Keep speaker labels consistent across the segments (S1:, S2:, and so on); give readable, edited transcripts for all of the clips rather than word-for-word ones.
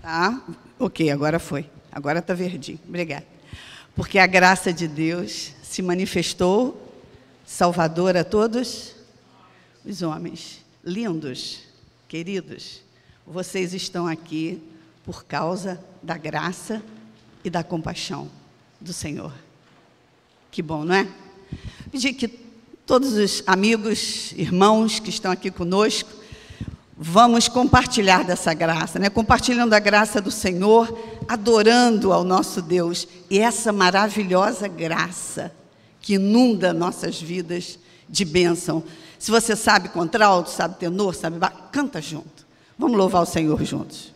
S1: Ah, ok, agora foi. Agora está verdinho. Obrigada. Porque a graça de Deus se manifestou salvadora a todos os homens. Lindos, queridos, vocês estão aqui por causa da graça e da compaixão do Senhor. Que bom, não é? Pedir que todos os amigos, irmãos que estão aqui conosco, vamos compartilhar dessa graça, né? Compartilhando a graça do Senhor, adorando ao nosso Deus. E essa maravilhosa graça que inunda nossas vidas de bênção. Se você sabe contralto, sabe tenor, sabe baixo, canta junto. Vamos louvar o Senhor juntos.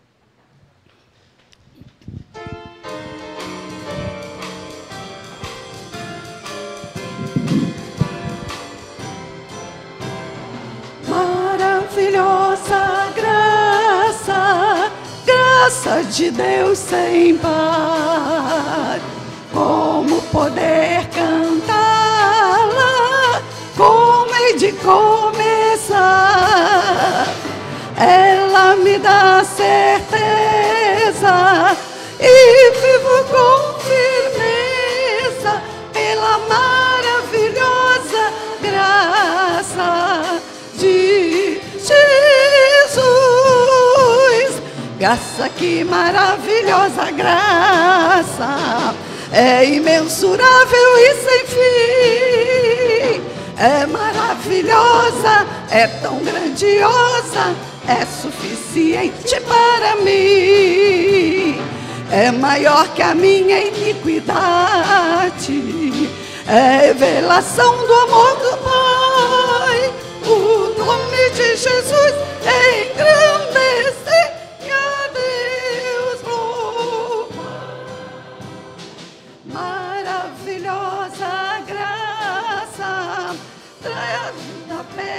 S1: Maravilhosa graça, graça de Deus sem par. Como poder cantá-la, como hei de começar? Ela me dá certeza e vivo com firmeza pela maravilhosa graça de Jesus. Graça, que maravilhosa graça, é imensurável e sem fim, é maravilhosa, é tão grandiosa, é suficiente para mim, é maior que a minha iniquidade, é revelação do amor do Pai. O nome de Jesus é engrandecer e a Deus louvar. Maravilhosa graça, trazida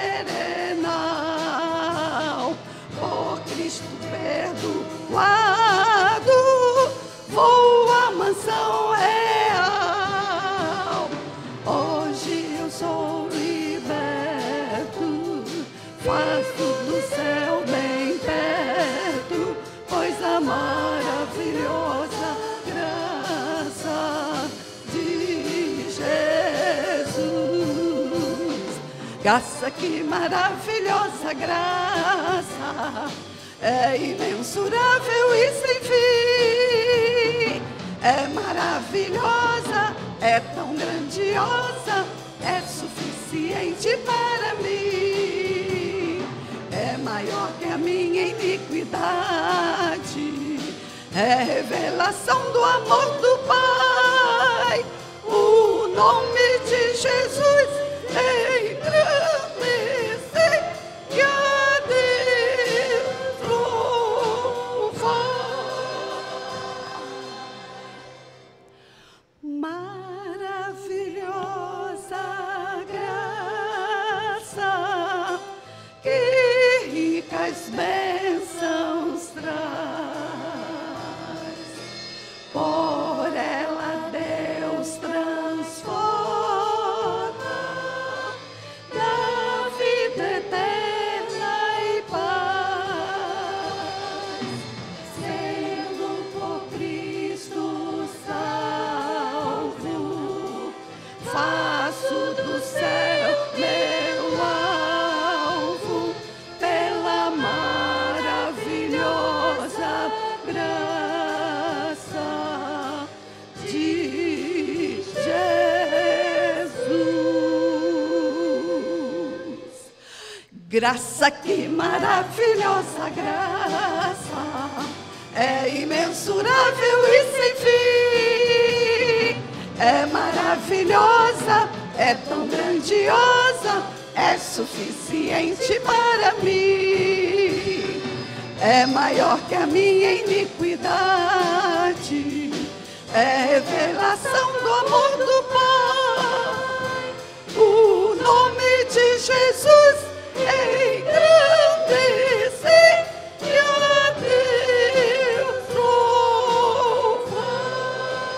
S1: perenal, por Cristo perdoado, vou à mansão real. Hoje eu sou liberto, faço do céu bem perto, pois a maravilhosa graça de Jesus. Graça, que maravilhosa graça, é imensurável e sem fim, é maravilhosa, é tão grandiosa, é suficiente para mim, é maior que a minha iniquidade, é revelação do amor do Pai. O nome de Jesus é engrandecer e a Deus louvar. Maravilhosa graça, que ricas bênçãos traz, por ela Deus transforma da vida eterna e paz, sendo por Cristo salvo, faço do céu meu alvo pela maravilhosa graça de Jesus. Graça, que maravilhosa graça, é imensurável e sem fim, é maravilhosa, é tão grandiosa, é suficiente para mim, é maior que a minha iniquidade, é revelação do amor do Pai. O nome de Jesus é engrandecer e a Deus louvar.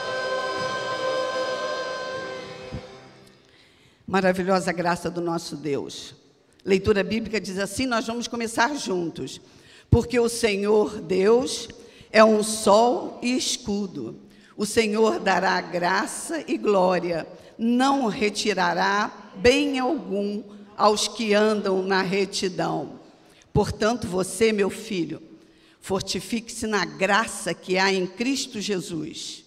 S1: Maravilhosa graça do nosso Deus. Leitura bíblica diz assim, nós vamos começar juntos. Porque o Senhor Deus É um sol e escudo. O Senhor dará graça e glória, não retirará bem algum aos que andam na retidão. Portanto, você, meu filho, fortifique-se na graça que há em Cristo Jesus.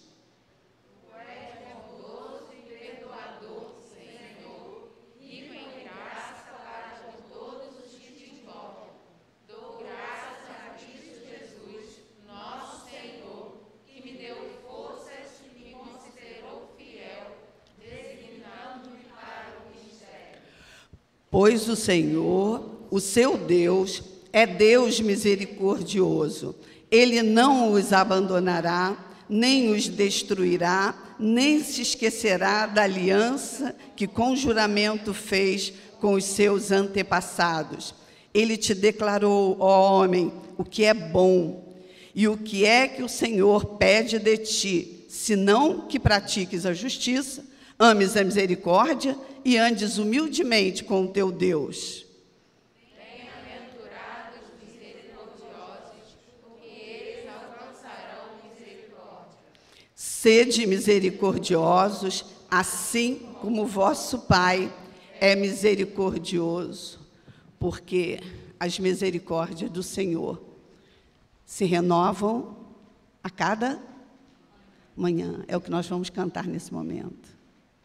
S1: Pois o Senhor, o seu Deus, é Deus misericordioso. Ele não os abandonará, nem os destruirá, nem se esquecerá da aliança que com juramento fez com os seus antepassados. Ele te declarou, ó homem, o que é bom e o que é que o Senhor pede de ti, senão que pratiques a justiça, ames a misericórdia e andes humildemente com o teu Deus. Bem-aventurados os misericordiosos, porque eles alcançarão misericórdia. Sede misericordiosos, assim como vosso Pai é misericordioso, porque as misericórdias do Senhor se renovam a cada manhã. É o que nós vamos cantar nesse momento.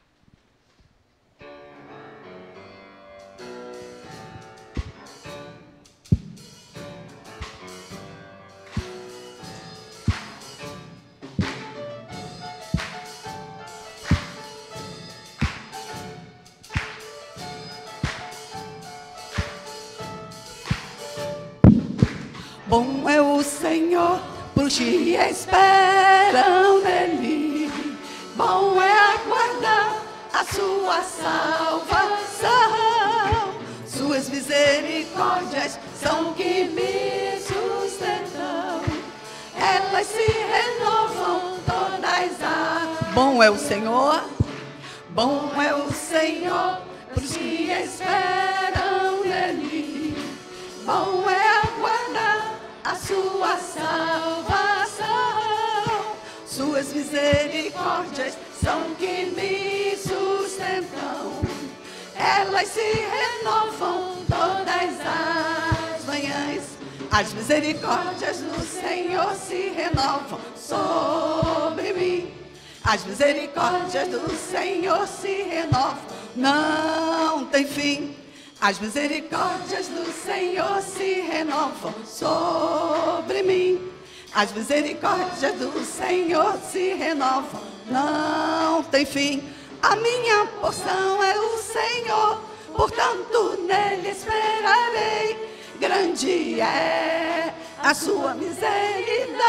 S1: Bom é o Senhor pros que esperam nele. Bom é aguardar a sua salvação. Suas misericórdias são que me sustentam. Elas se renovam todas as... Bom é o Senhor, bom é o Senhor pros que esperam nele. Bom é aguardar a sua salvação. Suas misericórdias são que me sustentam. Elas se renovam todas as manhãs. As misericórdias do Senhor se renovam sobre mim. As misericórdias do Senhor se renovam, não tem fim. As misericórdias do Senhor se renovam sobre mim. As misericórdias do Senhor se renovam, não tem fim. A minha porção é o Senhor, portanto nele esperarei. Grande é a sua misericórdia.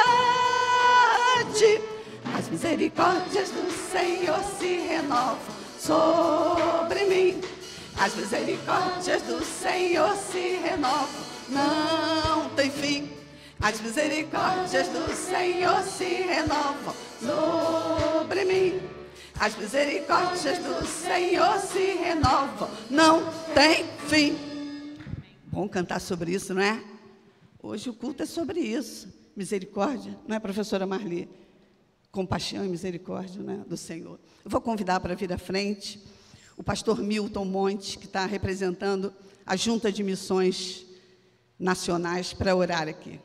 S1: As misericórdias do Senhor se renovam sobre mim. As misericórdias do Senhor se renovam, não tem fim. As misericórdias do Senhor se renovam sobre mim. As misericórdias do Senhor se renovam, não tem fim. Bom cantar sobre isso, não é? Hoje o culto é sobre isso. Misericórdia, não é, professora Marli? Compaixão e misericórdia, né, do Senhor. Eu vou convidar para vir à frente o pastor Milton Montes, que está representando a Junta de Missões Nacionais, para orar aqui.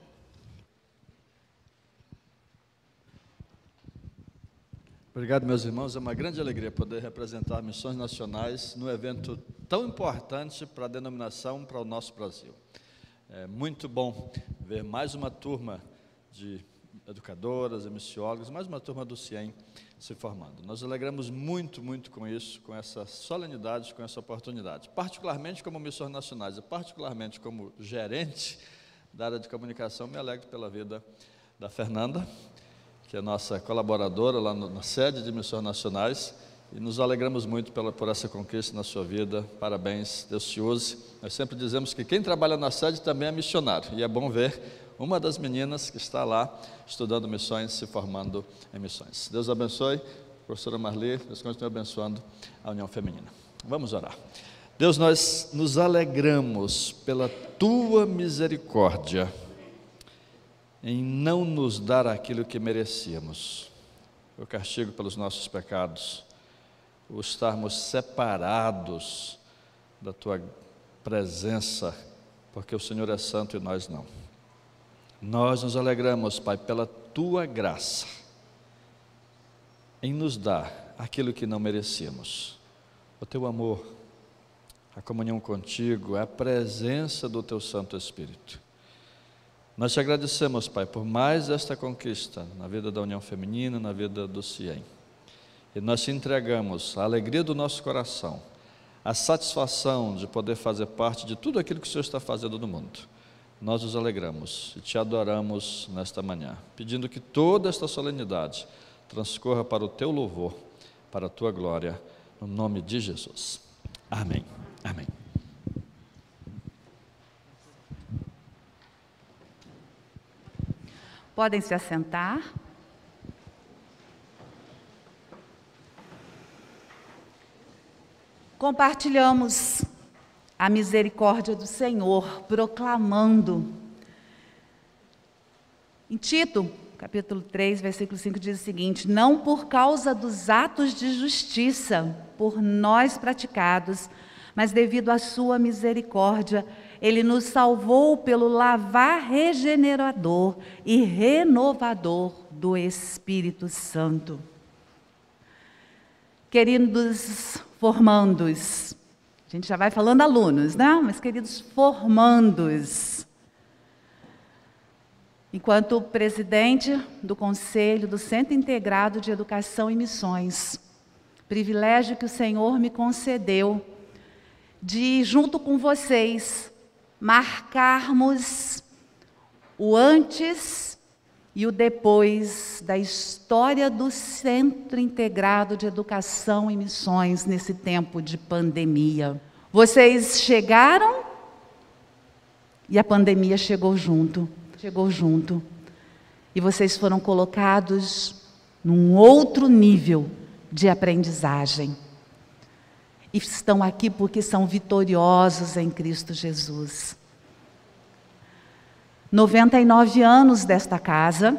S2: Obrigado, meus irmãos. É uma grande alegria poder representar missões nacionais num evento tão importante para a denominação, para o nosso Brasil. É muito bom ver mais uma turma de educadoras e missiólogos, mais uma turma do CIEM se formando. Nós alegramos muito, muito com isso, com essa solenidade, com essa oportunidade. Particularmente como missões nacionais e particularmente como gerente da área de comunicação, me alegro pela vida da Fernanda, que é nossa colaboradora lá na sede de missões nacionais, e nos alegramos muito por essa conquista na sua vida. Parabéns, Deus te use. Nós sempre dizemos que quem trabalha na sede também é missionário, e é bom ver uma das meninas que está lá estudando missões, se formando em missões. Deus abençoe, professora Marli, Deus continue abençoando a União Feminina. Vamos orar. Deus, nós nos alegramos pela Tua misericórdia em não nos dar aquilo que merecíamos, o castigo pelos nossos pecados, o estarmos separados da Tua presença, porque o Senhor é santo e nós não. Nós nos alegramos, Pai, pela Tua graça, em nos dar aquilo que não merecíamos, o Teu amor, a comunhão contigo, a presença do Teu Santo Espírito. Nós te agradecemos, Pai, por mais esta conquista na vida da União Feminina, na vida do CIEM. E nós te entregamos a alegria do nosso coração, a satisfação de poder fazer parte de tudo aquilo que o Senhor está fazendo no mundo. Nós nos alegramos e te adoramos nesta manhã, pedindo que toda esta solenidade transcorra para o teu louvor, para a tua glória, no nome de Jesus. Amém. Amém.
S1: Podem se assentar. Compartilhamos a misericórdia do Senhor, proclamando. Em Tito, capítulo 3, versículo 5, diz o seguinte: não por causa dos atos de justiça por nós praticados, mas devido à sua misericórdia, Ele nos salvou pelo lavar regenerador e renovador do Espírito Santo. Queridos formandos, a gente já vai falando alunos, né? Mas queridos formandos, enquanto presidente do Conselho do Centro Integrado de Educação e Missões, privilégio que o Senhor me concedeu de, junto com vocês, marcarmos o antes e o depois da história do Centro Integrado de Educação e Missões nesse tempo de pandemia. Vocês chegaram e a pandemia chegou junto. E vocês foram colocados num outro nível de aprendizagem. E estão aqui porque são vitoriosos em Cristo Jesus. 99 anos desta casa.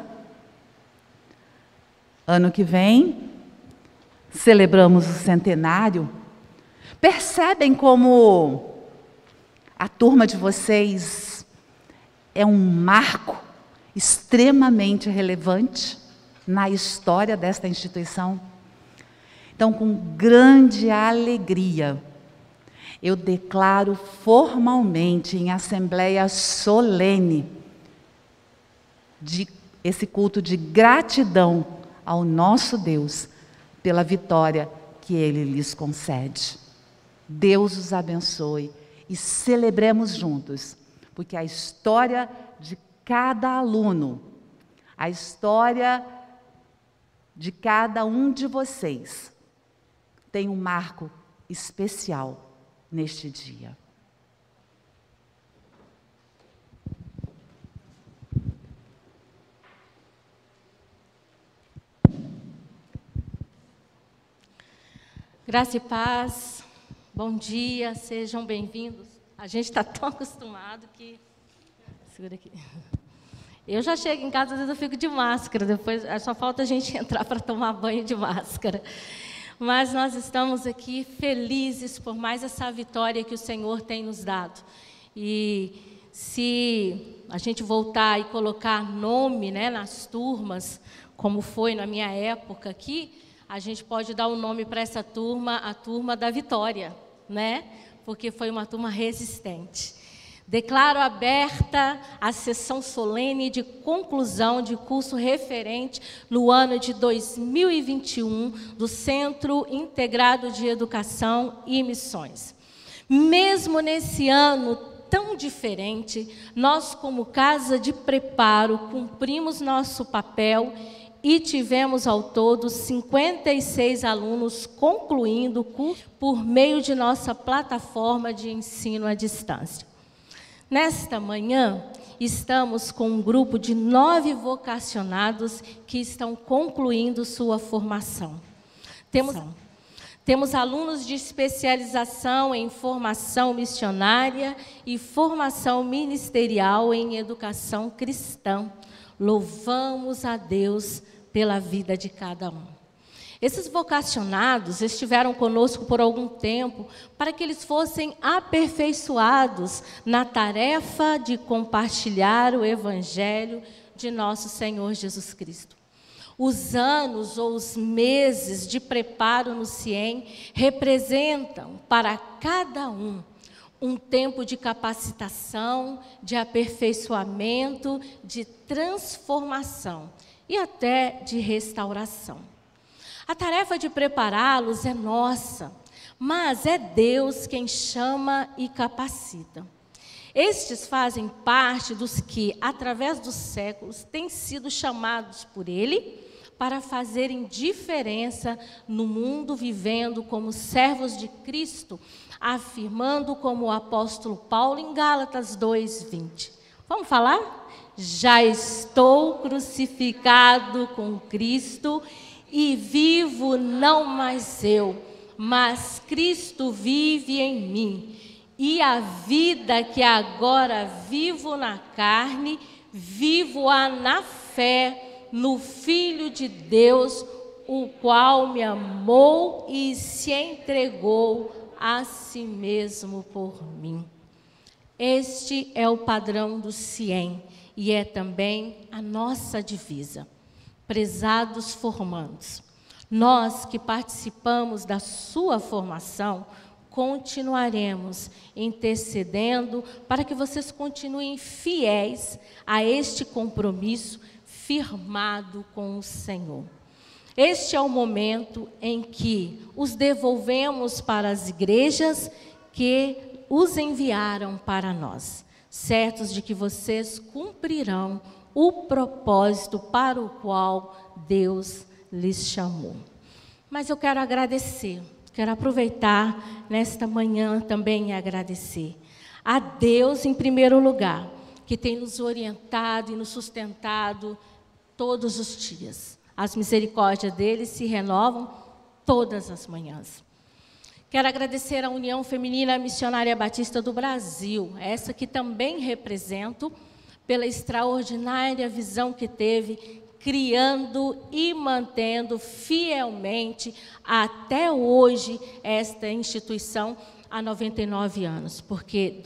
S1: Ano que vem, celebramos o centenário. Percebem como a turma de vocês é um marco extremamente relevante na história desta instituição? Então, com grande alegria, eu declaro formalmente em assembleia solene esse culto de gratidão ao nosso Deus pela vitória que Ele lhes concede. Deus os abençoe e celebremos juntos, porque a história de cada aluno, a história de cada um de vocês, tem um marco especial neste dia.
S3: Graça e paz, bom dia, sejam bem-vindos. A gente está tão acostumado que... Segura aqui. Eu já chego em casa, às vezes eu fico de máscara, depois só falta a gente entrar para tomar banho de máscara. Mas nós estamos aqui felizes por mais essa vitória que o Senhor tem nos dado. E se a gente voltar e colocar nome, né, nas turmas, como foi na minha época aqui, a gente pode dar um nome para essa turma, a turma da vitória, né? Porque foi uma turma resistente. Declaro aberta a sessão solene de conclusão de curso referente no ano de 2021 do Centro Integrado de Educação e Missões. Mesmo nesse ano tão diferente, nós, como Casa de Preparo, cumprimos nosso papel e tivemos ao todo 56 alunos concluindo o curso por meio de nossa plataforma de ensino à distância. Nesta manhã, estamos com um grupo de 9 vocacionados que estão concluindo sua formação. Temos alunos de especialização em formação missionária e formação ministerial em educação cristã, Louvamos a Deus pela vida de cada um. Esses vocacionados estiveram conosco por algum tempo para que eles fossem aperfeiçoados na tarefa de compartilhar o Evangelho de nosso Senhor Jesus Cristo. Os anos ou os meses de preparo no CIEM representam para cada um tempo de capacitação, de aperfeiçoamento, de transformação e até de restauração. A tarefa de prepará-los é nossa, mas é Deus quem chama e capacita. Estes fazem parte dos que, através dos séculos, têm sido chamados por Ele para fazerem diferença no mundo, vivendo como servos de Cristo, afirmando como o apóstolo Paulo em Gálatas 2:20. Vamos falar? Já estou crucificado com Cristo e vivo não mais eu, mas Cristo vive em mim. E a vida que agora vivo na carne, vivo-a na fé no Filho de Deus, o qual me amou e se entregou a si mesmo por mim. Este é o padrão do CIEM e é também a nossa divisa. Prezados formandos, nós que participamos da sua formação, continuaremos intercedendo para que vocês continuem fiéis a este compromisso firmado com o Senhor. Este é o momento em que os devolvemos para as igrejas que os enviaram para nós, certos de que vocês cumprirão o propósito para o qual Deus lhes chamou. Mas eu quero agradecer, quero aproveitar nesta manhã também e agradecer a Deus em primeiro lugar, que tem nos orientado e nos sustentado todos os dias. As misericórdias dele se renovam todas as manhãs. Quero agradecer à União Feminina Missionária Batista do Brasil, essa que também represento, pela extraordinária visão que teve, criando e mantendo fielmente até hoje esta instituição há 99 anos, porque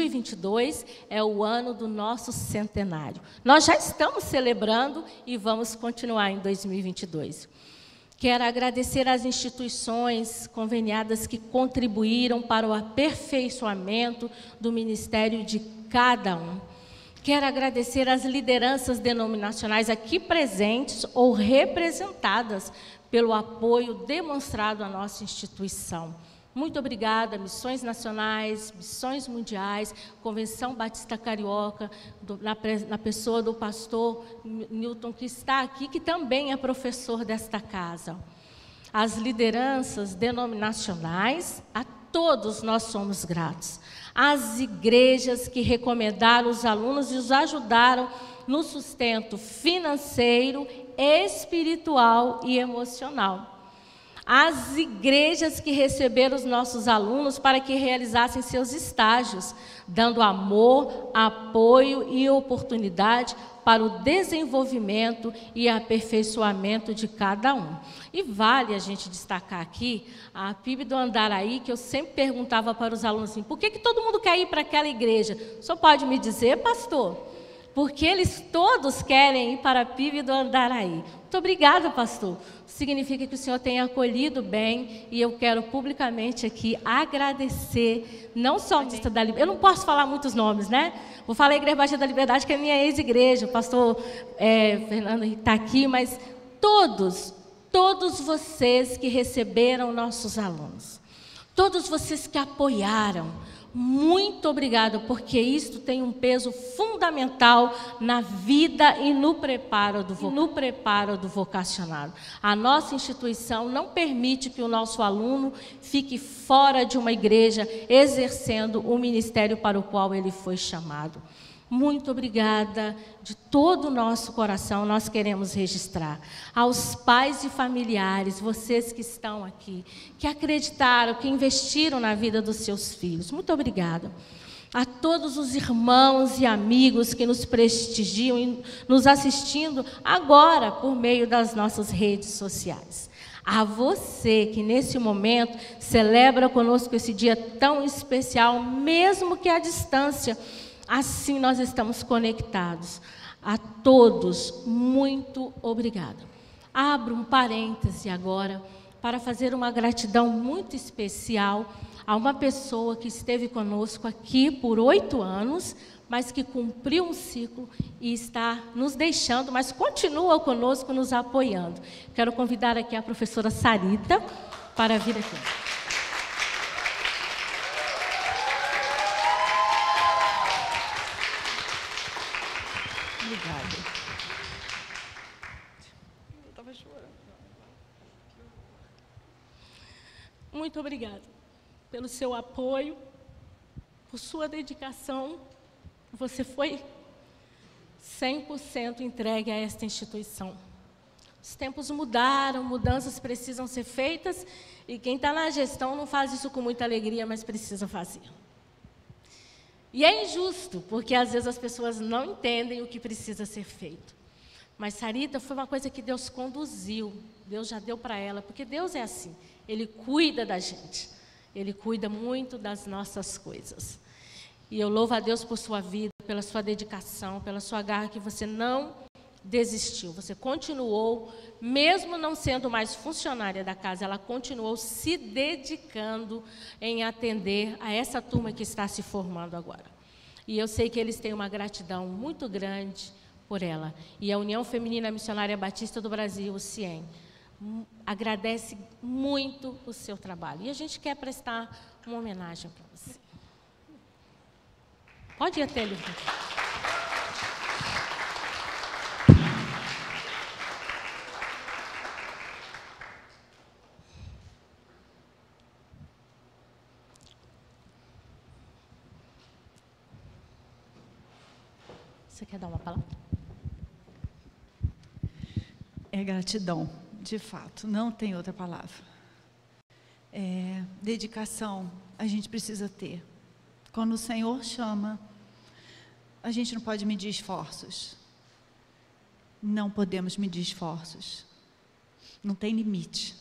S3: 2022 é o ano do nosso centenário. Nós já estamos celebrando e vamos continuar em 2022. Quero agradecer às instituições conveniadas que contribuíram para o aperfeiçoamento do ministério de cada um. Quero agradecer às lideranças denominacionais aqui presentes ou representadas pelo apoio demonstrado à nossa instituição. Muito obrigada, Missões Nacionais, Missões Mundiais, Convenção Batista Carioca, na pessoa do pastor Newton, que está aqui, que também é professor desta casa. As lideranças denominacionais, a todos nós somos gratos. As igrejas que recomendaram os alunos e os ajudaram no sustento financeiro, espiritual e emocional. As igrejas que receberam os nossos alunos para que realizassem seus estágios, dando amor, apoio e oportunidade para o desenvolvimento e aperfeiçoamento de cada um. E vale a gente destacar aqui a PIB do Andaraí, que eu sempre perguntava para os alunos assim, por que todo mundo quer ir para aquela igreja? O senhor pode me dizer, pastor? Porque eles todos querem ir para a PIB do Andaraí. Muito obrigada, pastor. Significa que o senhor tem acolhido bem e eu quero publicamente aqui agradecer, não só a Batista da Liberdade, eu não posso falar muitos nomes, né? Vou falar a Igreja Batista da Liberdade, que é a minha ex-igreja, o pastor Fernando está aqui, mas todos vocês que receberam nossos alunos, todos vocês que apoiaram, muito obrigada, porque isto tem um peso fundamental na vida e no preparo do vocacionado. A nossa instituição não permite que o nosso aluno fique fora de uma igreja exercendo o ministério para o qual ele foi chamado. Muito obrigada, de todo o nosso coração, nós queremos registrar. Aos pais e familiares, vocês que estão aqui, que acreditaram, que investiram na vida dos seus filhos, muito obrigada. a todos os irmãos e amigos que nos prestigiam e nos assistindo agora por meio das nossas redes sociais. A você que nesse momento celebra conosco esse dia tão especial, mesmo que à distância, assim nós estamos conectados. A todos, muito obrigada. Abro um parêntese agora para fazer uma gratidão muito especial a uma pessoa que esteve conosco aqui por 8 anos, mas que cumpriu um ciclo e está nos deixando, mas continua conosco, nos apoiando. Quero convidar aqui a professora Sarita para vir aqui.
S1: Obrigada.
S3: Eu estava chorando. Muito obrigada pelo seu apoio, por sua dedicação. Você foi 100% entregue a esta instituição. Os tempos mudaram, mudanças precisam ser feitas, e quem está na gestão não faz isso com muita alegria, mas precisa fazer. E é injusto, porque às vezes as pessoas não entendem o que precisa ser feito. Mas Sarita foi uma coisa que Deus conduziu, Deus já deu para ela, porque Deus é assim, Ele cuida da gente, Ele cuida muito das nossas coisas. E eu louvo a Deus por sua vida, pela sua dedicação, pela sua garra, que você não desistiu. Você continuou, mesmo não sendo mais funcionária da casa, ela continuou se dedicando em atender a essa turma que está se formando agora. E eu sei que eles têm uma gratidão muito grande por ela. E a União Feminina Missionária Batista do Brasil, o CIEM, agradece muito o seu trabalho. E a gente quer prestar uma homenagem para você. Pode ir até ele. Você quer dar uma palavra?
S4: É gratidão, de fato, não tem outra palavra. Dedicação, a gente precisa ter. Quando o Senhor chama, a gente não pode medir esforços. Não podemos medir esforços. Não tem limite.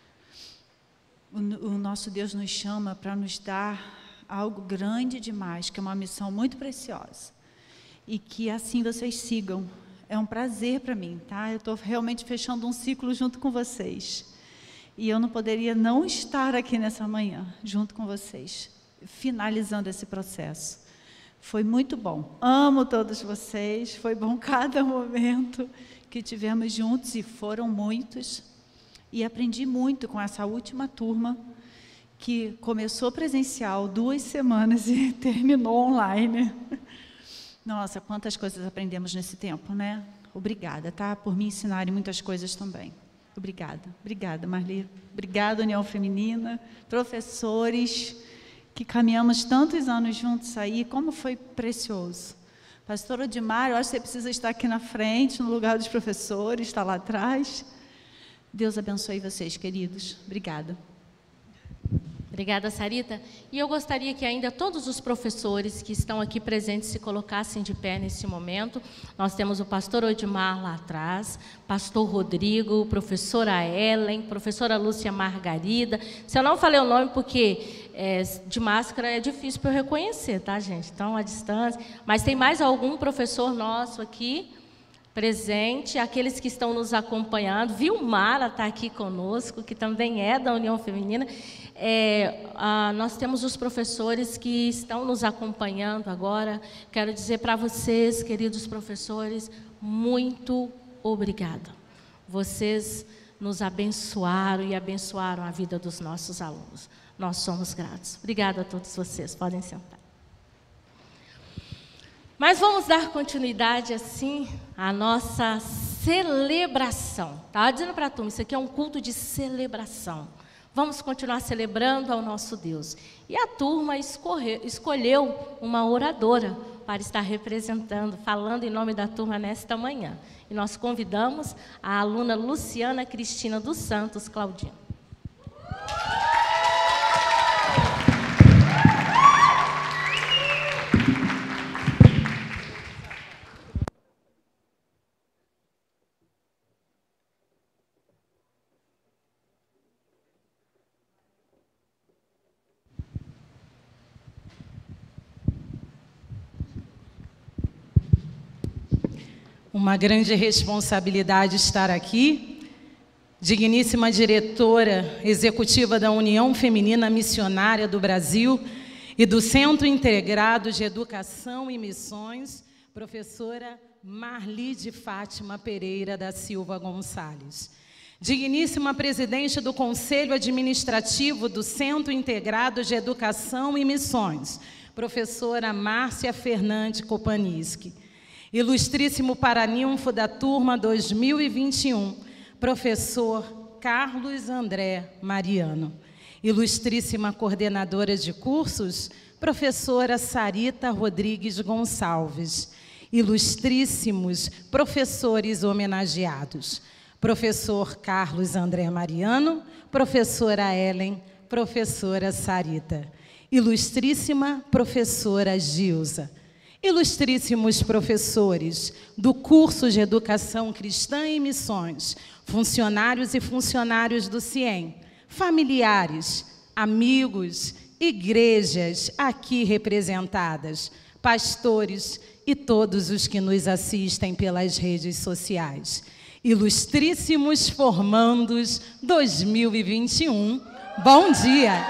S4: O nosso Deus nos chama para nos dar algo grande demais, que é uma missão muito preciosa. E que assim vocês sigam. É um prazer para mim, tá? Eu estou realmente fechando um ciclo junto com vocês. E eu não poderia não estar aqui nessa manhã, junto com vocês, finalizando esse processo. Foi muito bom. Amo todos vocês. Foi bom cada momento que tivemos juntos, e foram muitos. E aprendi muito com essa última turma, que começou presencial 2 semanas e terminou online. Nossa, quantas coisas aprendemos nesse tempo, né? Obrigada, tá? Por me ensinarem muitas coisas também. Obrigada, Marli. Obrigada, União Feminina, professores, que caminhamos tantos anos juntos aí, como foi precioso. Pastor Odimar, eu acho que você precisa estar aqui na frente, no lugar dos professores, está lá atrás. Deus abençoe vocês, queridos. Obrigada.
S3: Obrigada, Sarita. E eu gostaria que ainda todos os professores que estão aqui presentes se colocassem de pé nesse momento. Nós temos o pastor Odimar lá atrás, pastor Rodrigo, professora Ellen, professora Lúcia Margarida. Se eu não falei o nome, porque de máscara é difícil para eu reconhecer, tá, gente? Então, à distância. Mas tem mais algum professor nosso aqui presente, aqueles que estão nos acompanhando. Vilmara está aqui conosco, que também é da União Feminina. Nós temos os professores que estão nos acompanhando agora. Quero dizer para vocês, queridos professores, muito obrigada. Vocês nos abençoaram e abençoaram a vida dos nossos alunos. Nós somos gratos. Obrigada a todos vocês. Podem sentar. Mas vamos dar continuidade, assim, à nossa celebração. Estava dizendo para a turma, isso aqui é um culto de celebração. Vamos continuar celebrando ao nosso Deus. E a turma escolheu uma oradora para estar representando, falando em nome da turma nesta manhã. E nós convidamos a aluna Luciana Cristina dos Santos Claudino.
S5: uma grande responsabilidade estar aqui. Digníssima diretora executiva da União Feminina Missionária do Brasil e do Centro Integrado de Educação e Missões, professora Marli de Fátima Pereira da Silva Gonçalves. Digníssima presidente do Conselho Administrativo do Centro Integrado de Educação e Missões, professora Márcia Fernandes Kopaniski. Ilustríssimo paraninfo da turma 2021, professor Carlos André Mariano. Ilustríssima coordenadora de cursos, professora Sarita Rodrigues Gonçalves. Ilustríssimos professores homenageados, professor Carlos André Mariano, professora Ellen, professora Sarita. Ilustríssima professora Gilza. Ilustríssimos professores do curso de Educação Cristã e Missões, funcionários e funcionários do CIEM, familiares, amigos, igrejas aqui representadas, pastores e todos os que nos assistem pelas redes sociais. Ilustríssimos formandos 2021, bom dia!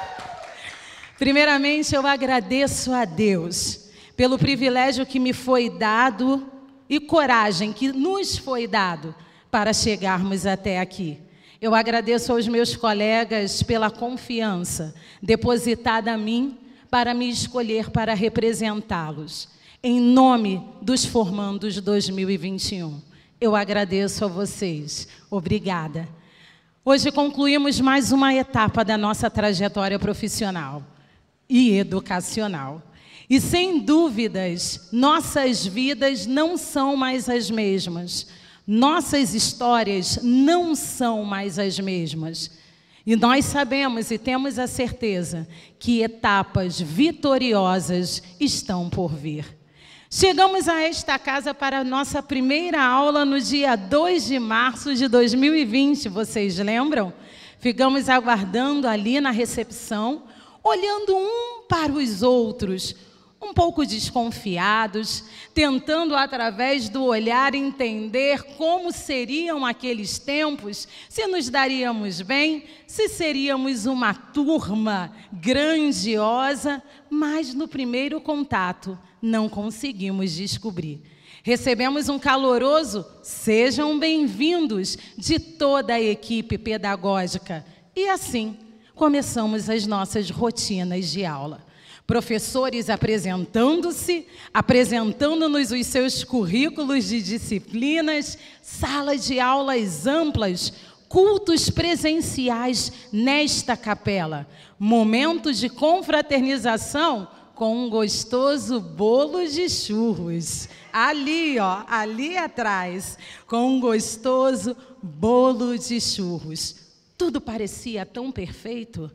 S5: Primeiramente, eu agradeço a Deus pelo privilégio que me foi dado e coragem que nos foi dado para chegarmos até aqui. Eu agradeço aos meus colegas pela confiança depositada a mim para me escolher para representá-los. Em nome dos formandos 2021, eu agradeço a vocês. Obrigada. Hoje concluímos mais uma etapa da nossa trajetória profissional e educacional. E, sem dúvidas, nossas vidas não são mais as mesmas. Nossas histórias não são mais as mesmas. E nós sabemos e temos a certeza que etapas vitoriosas estão por vir. Chegamos a esta casa para a nossa primeira aula no dia 2 de março de 2020, vocês lembram? Ficamos aguardando ali na recepção, olhando um para os outros, um pouco desconfiados, tentando através do olhar entender como seriam aqueles tempos, se nos daríamos bem, se seríamos uma turma grandiosa, mas no primeiro contato não conseguimos descobrir. Recebemos um caloroso "sejam bem-vindos" de toda a equipe pedagógica e assim começamos as nossas rotinas de aula. Professores apresentando-se, apresentando-nos os seus currículos de disciplinas, salas de aulas amplas, cultos presenciais nesta capela, momentos de confraternização com um gostoso bolo de churros. Ali, ó, ali atrás, com um gostoso bolo de churros. Tudo parecia tão perfeito.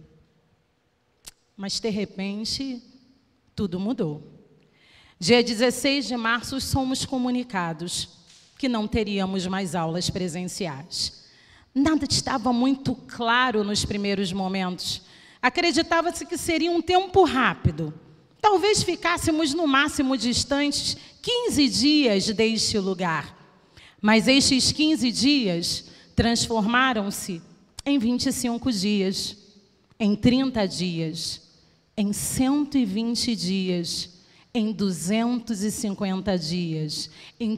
S5: Mas, de repente, tudo mudou. Dia 16 de março, somos comunicados que não teríamos mais aulas presenciais. Nada estava muito claro nos primeiros momentos. Acreditava-se que seria um tempo rápido. Talvez ficássemos, no máximo, distantes 15 dias deste lugar. Mas estes 15 dias transformaram-se em 25 dias, em 30 dias, em 120 dias, em 250 dias, em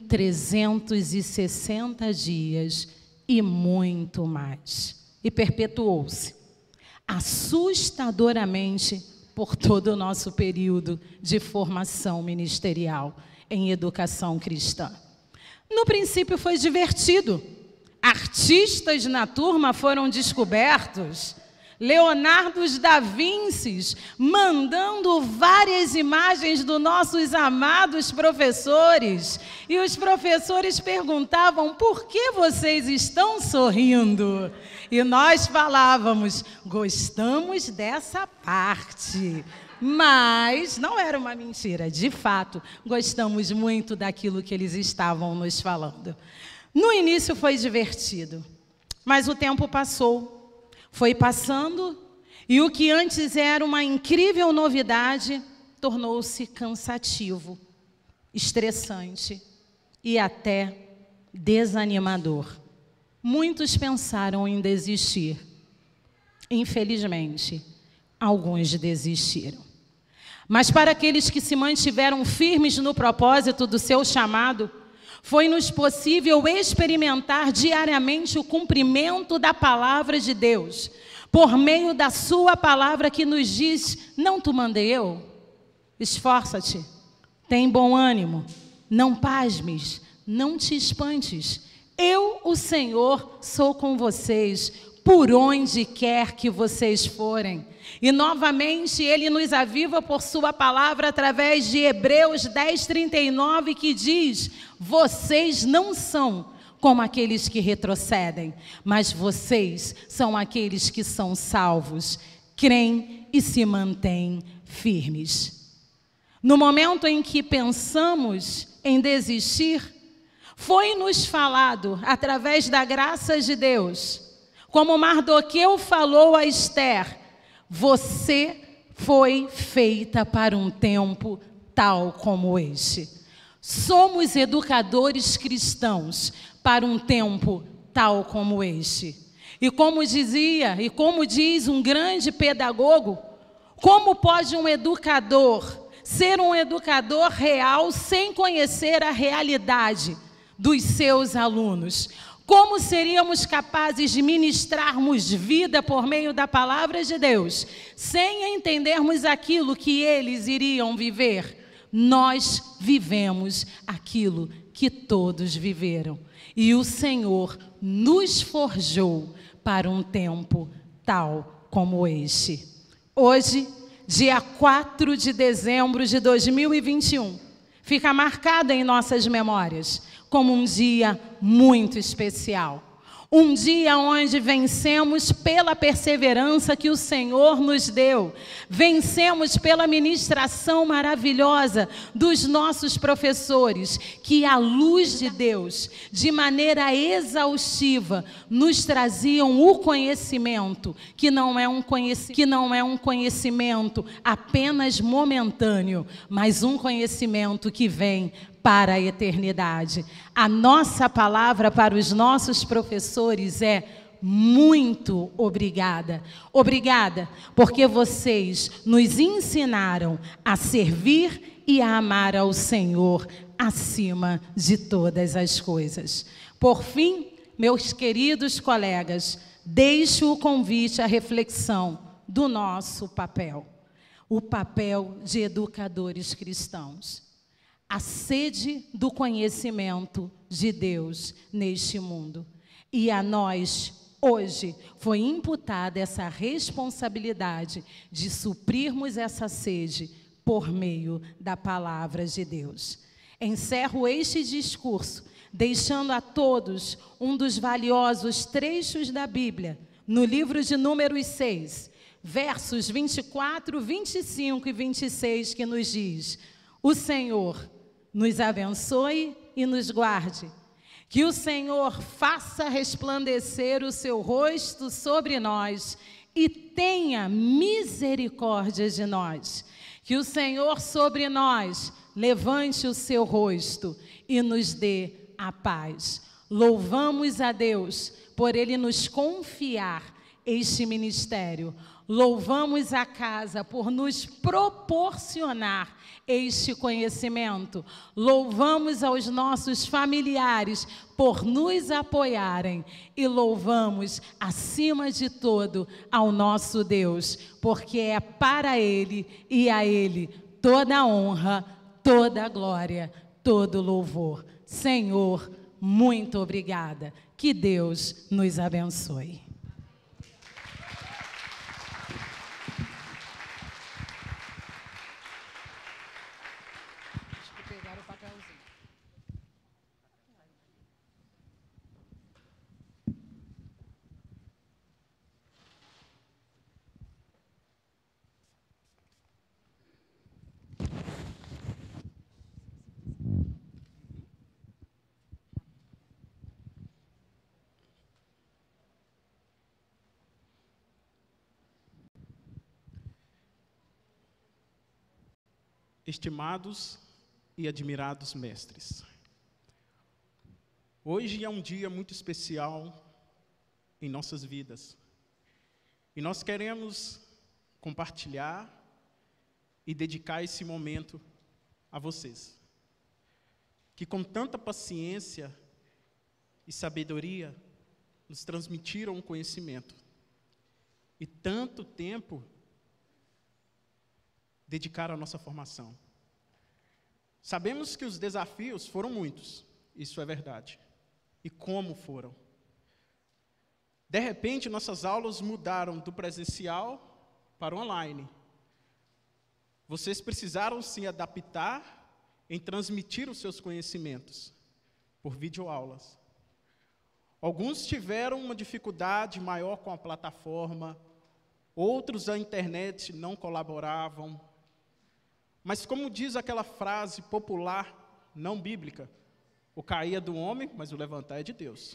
S5: 360 dias e muito mais. E perpetuou-se assustadoramente por todo o nosso período de formação ministerial em educação cristã. No princípio foi divertido. Artistas na turma foram descobertos. Leonardo da Vinci mandando várias imagens dos nossos amados professores. E os professores perguntavam: por que vocês estão sorrindo? E nós falávamos: gostamos dessa parte. Mas não era uma mentira, de fato, gostamos muito daquilo que eles estavam nos falando. No início foi divertido, mas o tempo passou. Foi passando e o que antes era uma incrível novidade tornou-se cansativo, estressante, e até desanimador. Muitos pensaram em desistir. Infelizmente, alguns desistiram. Mas para aqueles que se mantiveram firmes no propósito do seu chamado, foi-nos possível experimentar diariamente o cumprimento da palavra de Deus, por meio da sua palavra que nos diz: não te mandei eu? Esforça-te, tem bom ânimo, não pasmes, não te espantes. Eu, o Senhor, sou com vocês, por onde quer que vocês forem. E novamente Ele nos aviva por sua palavra através de Hebreus 10:39, que diz: vocês não são como aqueles que retrocedem, mas vocês são aqueles que são salvos, creem e se mantêm firmes. No momento em que pensamos em desistir, foi-nos falado, através da graça de Deus, como Mardoqueu falou a Esther: você foi feita para um tempo tal como este. Somos educadores cristãos para um tempo tal como este. E como dizia, e como diz um grande pedagogo, como pode um educador ser um educador real sem conhecer a realidade dos seus alunos? Como seríamos capazes de ministrarmos vida por meio da palavra de Deus, sem entendermos aquilo que eles iriam viver? Nós vivemos aquilo que todos viveram. E o Senhor nos forjou para um tempo tal como este. Hoje, dia 4 de dezembro de 2021, fica marcado em nossas memórias como um dia muito especial. Um dia onde vencemos pela perseverança que o Senhor nos deu. Vencemos pela ministração maravilhosa dos nossos professores, que à luz de Deus, de maneira exaustiva, nos traziam o conhecimento, que não é um conhecimento apenas momentâneo, mas um conhecimento que vem para a eternidade. A nossa palavra para os nossos professores é: muito obrigada. Obrigada, porque vocês nos ensinaram a servir e a amar ao Senhor acima de todas as coisas. Por fim, meus queridos colegas, deixo o convite à reflexão do nosso papel. O papel de educadores cristãos. A sede do conhecimento de Deus neste mundo. E a nós, hoje, foi imputada essa responsabilidade de suprirmos essa sede por meio da palavra de Deus. Encerro este discurso, deixando a todos um dos valiosos trechos da Bíblia, no livro de Números 6, versos 24, 25 e 26, que nos diz: o Senhor nos abençoe e nos guarde. Que o Senhor faça resplandecer o seu rosto sobre nós e tenha misericórdia de nós. Que o Senhor sobre nós levante o seu rosto e nos dê a paz. Louvamos a Deus por Ele nos confiar este ministério. Louvamos a casa por nos proporcionar este conhecimento. Louvamos aos nossos familiares por nos apoiarem. E louvamos, acima de tudo, ao nosso Deus, porque é para Ele e a Ele toda a honra, toda a glória, todo o louvor. Senhor, muito obrigada. Que Deus nos abençoe.
S6: Estimados e admirados mestres, Hoje é um dia muito especial em nossas vidas. E nós queremos compartilhar e dedicar esse momento a vocês, que com tanta paciência e sabedoria nos transmitiram o conhecimento e tanto tempo dedicaram à nossa formação. Sabemos que os desafios foram muitos, isso é verdade. E como foram? De repente, nossas aulas mudaram do presencial para o online. Vocês precisaram se adaptar em transmitir os seus conhecimentos por videoaulas. Alguns tiveram uma dificuldade maior com a plataforma, outros a internet não colaboravam. Mas como diz aquela frase popular, não bíblica, o cair é do homem, mas o levantar é de Deus.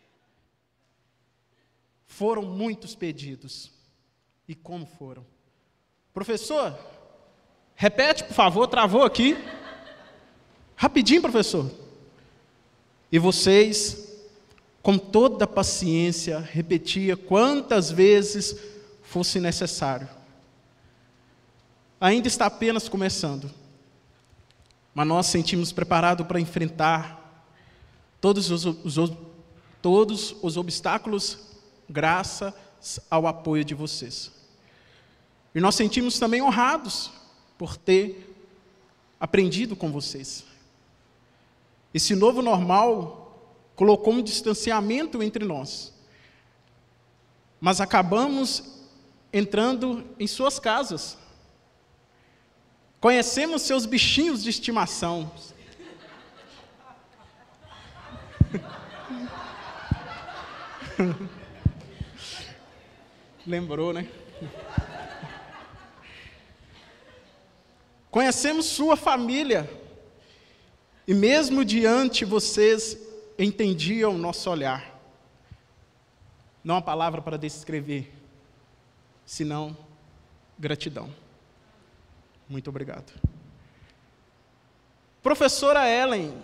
S6: Foram muitos pedidos. E como foram? Professor, repete, por favor, travou aqui. Rapidinho, professor. E vocês, com toda a paciência, repetia quantas vezes fosse necessário. Ainda está apenas começando, mas nós sentimos preparados para enfrentar todos os obstáculos graças ao apoio de vocês. E nós sentimos também honrados por ter aprendido com vocês. Esse novo normal colocou um distanciamento entre nós, mas acabamos entrando em suas casas. Conhecemos seus bichinhos de estimação. Lembrou, né? Conhecemos sua família. E mesmo diante vocês entendiam nosso olhar. Não há palavra para descrever, senão gratidão. Muito obrigado. Professora Ellen.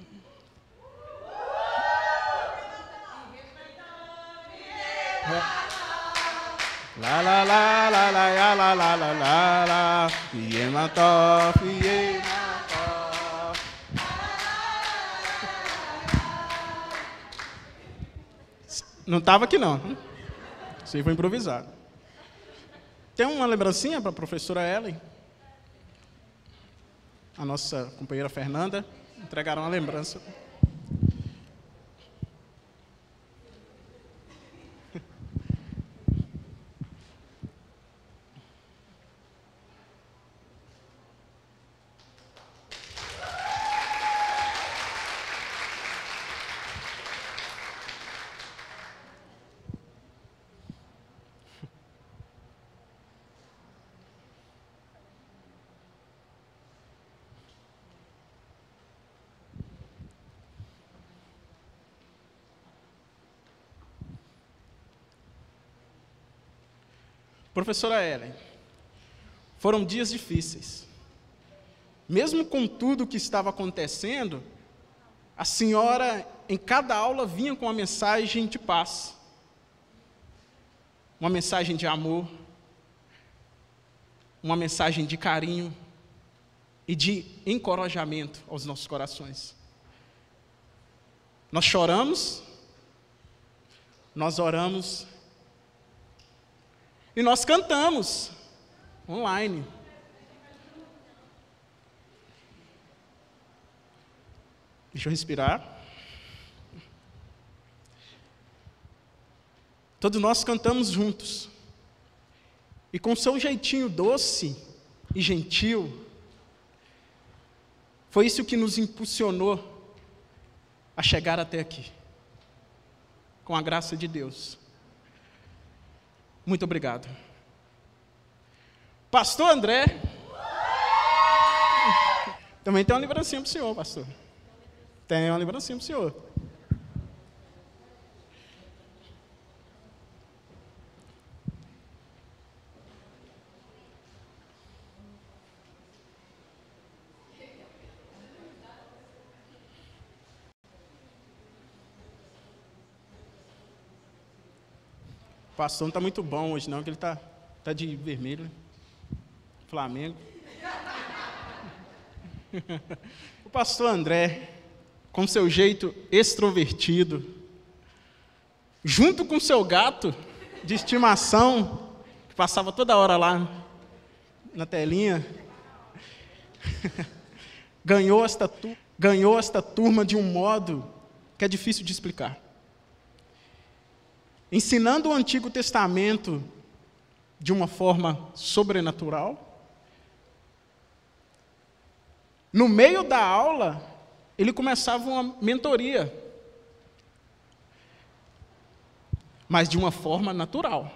S6: La la la la la la la la la la la Yemata Yemata. Não estava aqui não. Isso aí foi improvisado. Tem uma lembrancinha para a professora Ellen? A nossa companheira Fernanda entregaram uma lembrança. Professora Ellen, foram dias difíceis. Mesmo com tudo o que estava acontecendo, a senhora, em cada aula, vinha com uma mensagem de paz, uma mensagem de amor, uma mensagem de carinho e de encorajamento aos nossos corações. Nós choramos, nós oramos, e nós cantamos online. Deixa eu respirar. Todos nós cantamos juntos. E com seu jeitinho doce e gentil, foi isso que nos impulsionou a chegar até aqui. Com a graça de Deus. Muito obrigado. Pastor André. Também tem uma lembrancinha para o senhor, pastor. Tem uma lembrancinha para o senhor. O pastor não está muito bom hoje, não, porque ele tá de vermelho. Flamengo. O pastor André, com seu jeito extrovertido, junto com seu gato de estimação, que passava toda hora lá na telinha, ganhou esta turma de um modo que é difícil de explicar. Ensinando o Antigo Testamento de uma forma sobrenatural. No meio da aula, ele começava uma mentoria, mas de uma forma natural.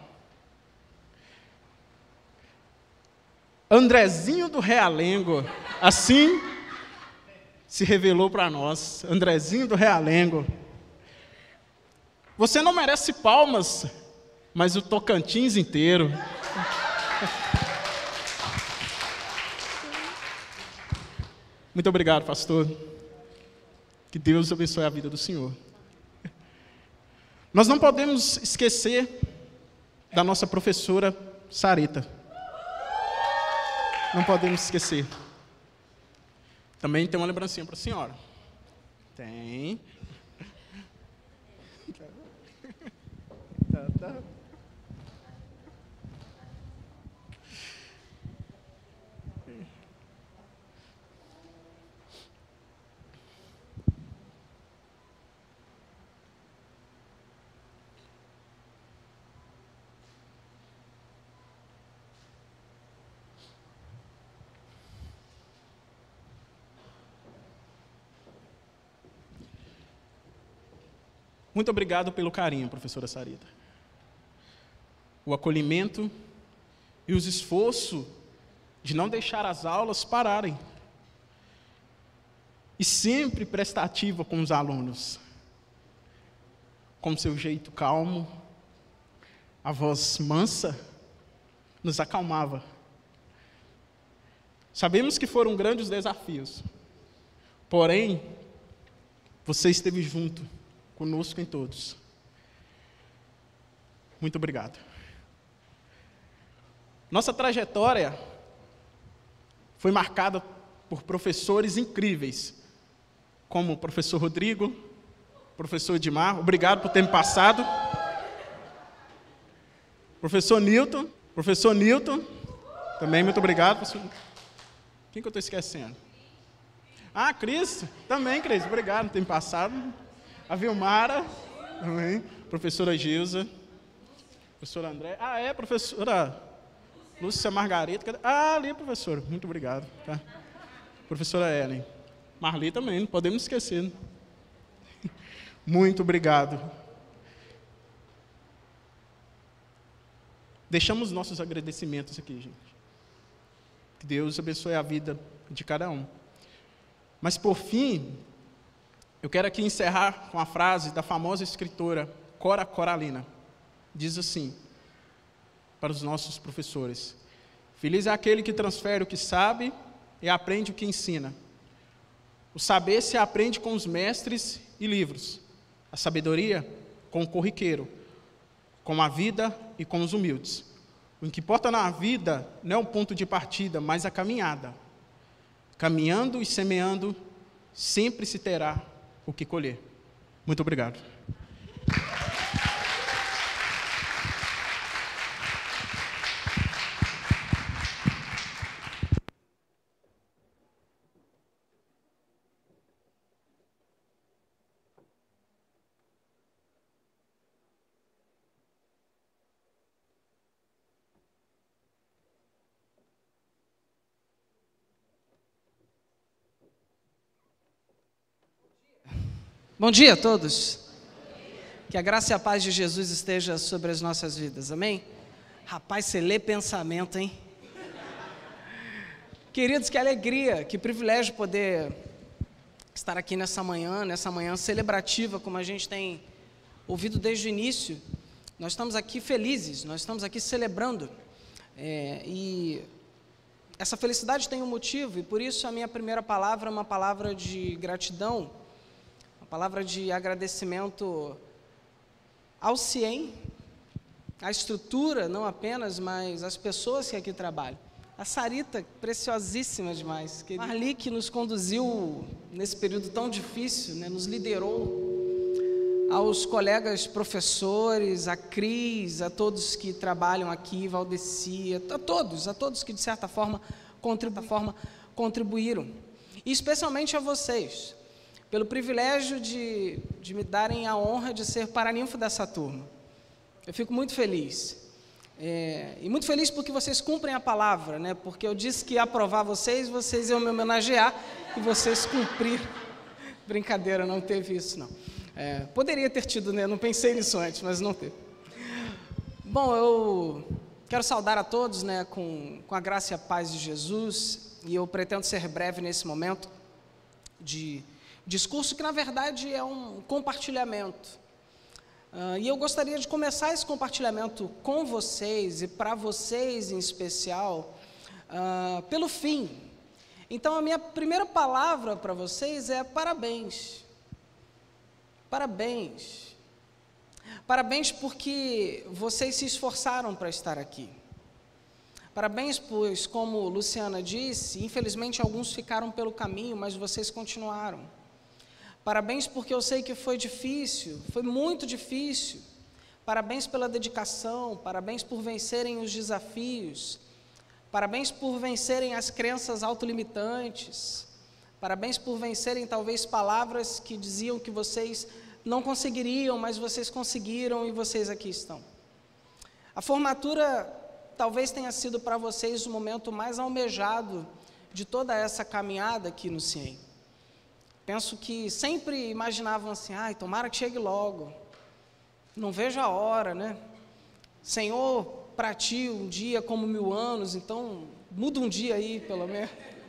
S6: Andrezinho do Realengo, assim se revelou para nós. Andrezinho do Realengo. Você não merece palmas, mas o Tocantins inteiro. Muito obrigado, pastor. Que Deus abençoe a vida do senhor. Nós não podemos esquecer da nossa professora Sarita. Não podemos esquecer. Também tem uma lembrancinha para a senhora. Tem. Tá. Muito obrigado pelo carinho, professora Sarita. O acolhimento e os esforços de não deixar as aulas pararem. E sempre prestativa com os alunos. Com seu jeito calmo, a voz mansa, nos acalmava. Sabemos que foram grandes desafios. Porém, você esteve junto conosco em todos. Muito obrigado. Nossa trajetória foi marcada por professores incríveis, como o professor Rodrigo, professor Edmar, obrigado por ter me passado. Professor Newton, também muito obrigado. Professor... Quem que eu estou esquecendo? Ah, Cris, também, Cris, obrigado por ter me passado. A Vilmara, também, professora Gilza, professora André, professora Lúcia Margarita, ali, professora, muito obrigado, tá? Professora Ellen, Marli também, não podemos esquecer, muito obrigado. Deixamos nossos agradecimentos aqui, gente, que Deus abençoe a vida de cada um, mas por fim, eu quero aqui encerrar com a frase da famosa escritora Cora Coralina. Diz assim, para os nossos professores: feliz é aquele que transfere o que sabe e aprende o que ensina. O saber se aprende com os mestres e livros. A sabedoria com o corriqueiro, com a vida e com os humildes. O que importa na vida não é o ponto de partida, mas a caminhada. Caminhando e semeando, sempre se terá o que colher. Muito obrigado.
S7: Bom dia a todos. Que a graça e a paz de Jesus esteja sobre as nossas vidas, amém? Rapaz, você lê pensamento, hein? Queridos, que alegria, que privilégio poder estar aqui nessa manhã celebrativa, como a gente tem ouvido desde o início. Nós estamos aqui felizes, nós estamos aqui celebrando, e essa felicidade tem um motivo, e por isso a minha primeira palavra é uma palavra de gratidão, uma palavra de agradecimento ao CIEM, a estrutura, não apenas, mas as pessoas que aqui trabalham. A Sarita, preciosíssima demais. Marli, que nos conduziu nesse período tão difícil, né, nos liderou. Aos colegas professores, a Cris, a todos que trabalham aqui, Valdeci, a todos que de certa forma contribuíram. E especialmente a vocês, pelo privilégio de me darem a honra de ser paraninfo dessa turma. Eu fico muito feliz. E muito feliz porque vocês cumprem a palavra, né? Porque eu disse que ia aprovar vocês iam me homenagear e vocês cumpriram. Brincadeira, não teve isso não. Poderia ter tido, né? Não pensei nisso antes, mas não teve. Bom, eu quero saudar a todos, né? Com a graça e a paz de Jesus, e eu pretendo ser breve nesse momento de discurso que na verdade é um compartilhamento. E eu gostaria de começar esse compartilhamento com vocês e para vocês em especial, pelo fim. Então a minha primeira palavra para vocês é parabéns. Parabéns. Parabéns porque vocês se esforçaram para estar aqui. Parabéns, pois, como Luciana disse, infelizmente alguns ficaram pelo caminho, mas vocês continuaram. Parabéns porque eu sei que foi difícil, foi muito difícil. Parabéns pela dedicação, parabéns por vencerem os desafios, parabéns por vencerem as crenças autolimitantes, parabéns por vencerem talvez palavras que diziam que vocês não conseguiriam, mas vocês conseguiram e vocês aqui estão. A formatura talvez tenha sido para vocês o momento mais almejado de toda essa caminhada aqui no CIEM. Penso que sempre imaginavam assim, tomara que chegue logo, não vejo a hora, né? Senhor, para ti um dia como 1000 anos, então muda um dia aí, pelo menos.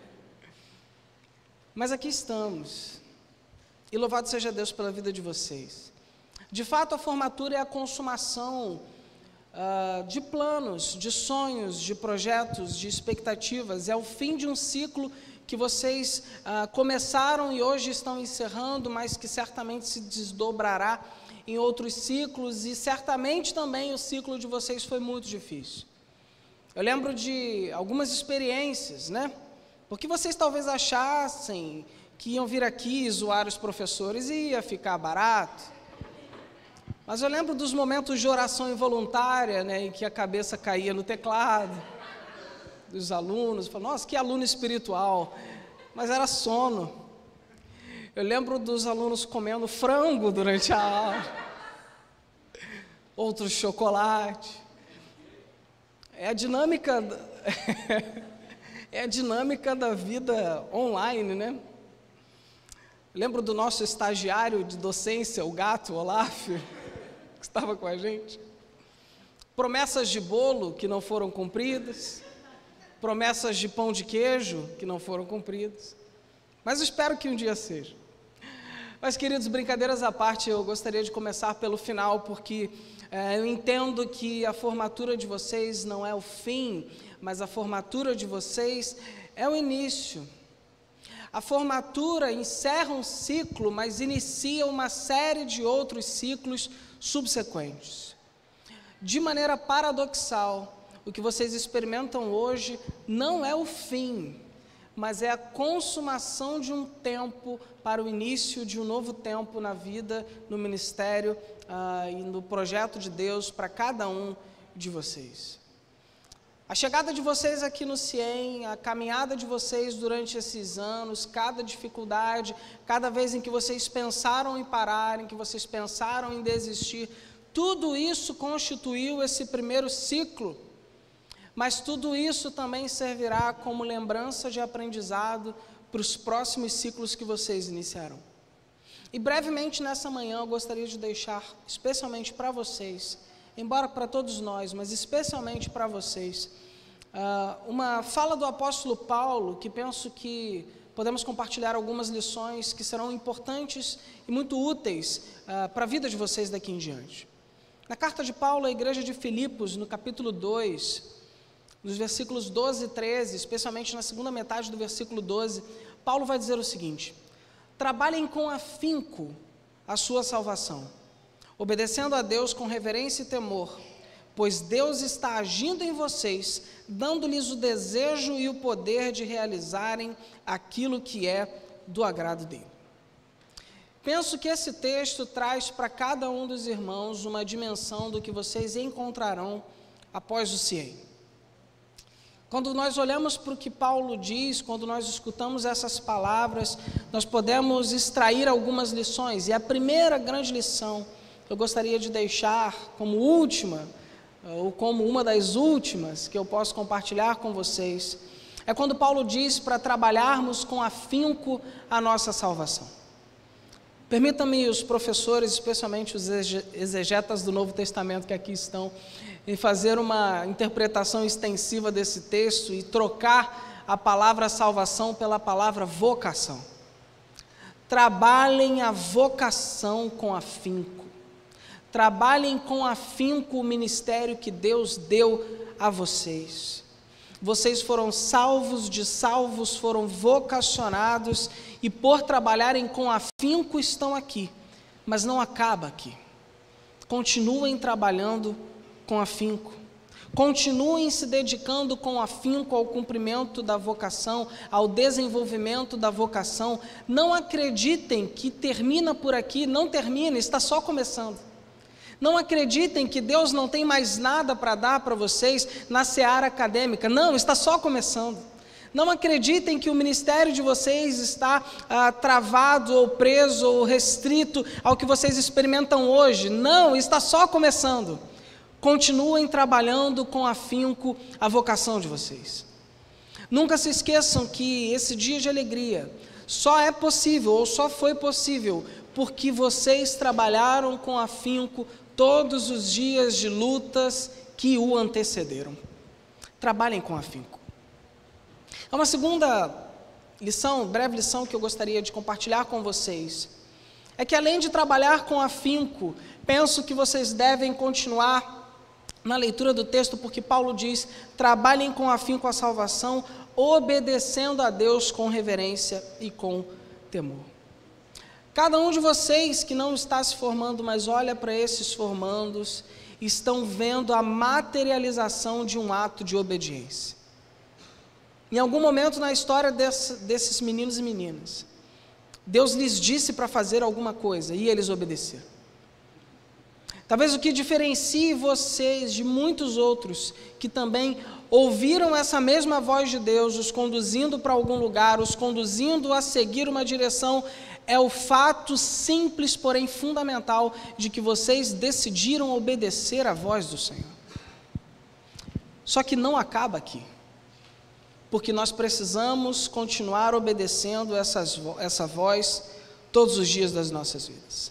S7: Mas aqui estamos, e louvado seja Deus pela vida de vocês. De fato, a formatura é a consumação de planos, de sonhos, de projetos, de expectativas, é o fim de um ciclo que vocês começaram e hoje estão encerrando, mas que certamente se desdobrará em outros ciclos, e certamente também o ciclo de vocês foi muito difícil. Eu lembro de algumas experiências, né? Porque vocês talvez achassem que iam vir aqui zoar os professores e ia ficar barato. Mas eu lembro dos momentos de oração involuntária, né, em que a cabeça caía no teclado dos alunos, falavam, nossa, que aluno espiritual, mas era sono. Eu lembro dos alunos comendo frango durante a aula, outros chocolate. É a dinâmica da vida online, né? Eu lembro do nosso estagiário de docência, o gato, o Olaf, que estava com a gente. Promessas de bolo que não foram cumpridas, promessas de pão de queijo que não foram cumpridas, mas espero que um dia seja. Mas, queridos, brincadeiras à parte, eu gostaria de começar pelo final, porque eu entendo que a formatura de vocês não é o fim, mas a formatura de vocês é o início. A formatura encerra um ciclo, mas inicia uma série de outros ciclos subsequentes. De maneira paradoxal, o que vocês experimentam hoje não é o fim, mas é a consumação de um tempo para o início de um novo tempo na vida, no ministério e no projeto de Deus para cada um de vocês. A chegada de vocês aqui no CIEM, a caminhada de vocês durante esses anos, cada dificuldade, cada vez em que vocês pensaram em parar, em que vocês pensaram em desistir, tudo isso constituiu esse primeiro ciclo, mas tudo isso também servirá como lembrança de aprendizado para os próximos ciclos que vocês iniciarão. E brevemente nessa manhã eu gostaria de deixar, especialmente para vocês, embora para todos nós, mas especialmente para vocês, uma fala do apóstolo Paulo, que penso que podemos compartilhar algumas lições que serão importantes e muito úteis para a vida de vocês daqui em diante. Na carta de Paulo à igreja de Filipos, no capítulo 2, nos versículos 12 e 13, especialmente na segunda metade do versículo 12, Paulo vai dizer o seguinte: trabalhem com afinco a sua salvação, obedecendo a Deus com reverência e temor, pois Deus está agindo em vocês, dando-lhes o desejo e o poder de realizarem aquilo que é do agrado dele. Penso que esse texto traz para cada um dos irmãos uma dimensão do que vocês encontrarão após o CIEM. Quando nós olhamos para o que Paulo diz, quando nós escutamos essas palavras, nós podemos extrair algumas lições. E a primeira grande lição que eu gostaria de deixar como última, ou como uma das últimas que eu posso compartilhar com vocês, é quando Paulo diz para trabalharmos com afinco a nossa salvação. Permita-me os professores, especialmente os exegetas do Novo Testamento que aqui estão, em fazer uma interpretação extensiva desse texto e trocar a palavra salvação pela palavra vocação. Trabalhem a vocação com afinco. Trabalhem com afinco o ministério que Deus deu a vocês. Vocês foram salvos, de salvos foram vocacionados e por trabalharem com afinco estão aqui, mas não acaba aqui. Continuem trabalhando com afinco, continuem se dedicando com afinco ao cumprimento da vocação, ao desenvolvimento da vocação. Não acreditem que termina por aqui, não termina, está só começando. Não acreditem que Deus não tem mais nada para dar para vocês na seara acadêmica. Não, está só começando. Não acreditem que o ministério de vocês está travado ou preso ou restrito ao que vocês experimentam hoje. Não, está só começando. Continuem trabalhando com afinco a vocação de vocês. Nunca se esqueçam que esse dia de alegria só é possível ou só foi possível porque vocês trabalharam com afinco todos os dias de lutas que o antecederam. Trabalhem com afinco. Há uma segunda lição, breve lição que eu gostaria de compartilhar com vocês. É que além de trabalhar com afinco, penso que vocês devem continuar na leitura do texto, porque Paulo diz, trabalhem com afinco a salvação, obedecendo a Deus com reverência e com temor. Cada um de vocês que não está se formando, mas olha para esses formandos, estão vendo a materialização de um ato de obediência. Em algum momento na história desses meninos e meninas, Deus lhes disse para fazer alguma coisa e eles obedeceram. Talvez o que diferencie vocês de muitos outros que também ouviram essa mesma voz de Deus, os conduzindo para algum lugar, os conduzindo a seguir uma direção, é o fato simples, porém fundamental, de que vocês decidiram obedecer à voz do Senhor. Só que não acaba aqui, porque nós precisamos continuar obedecendo essa voz todos os dias das nossas vidas.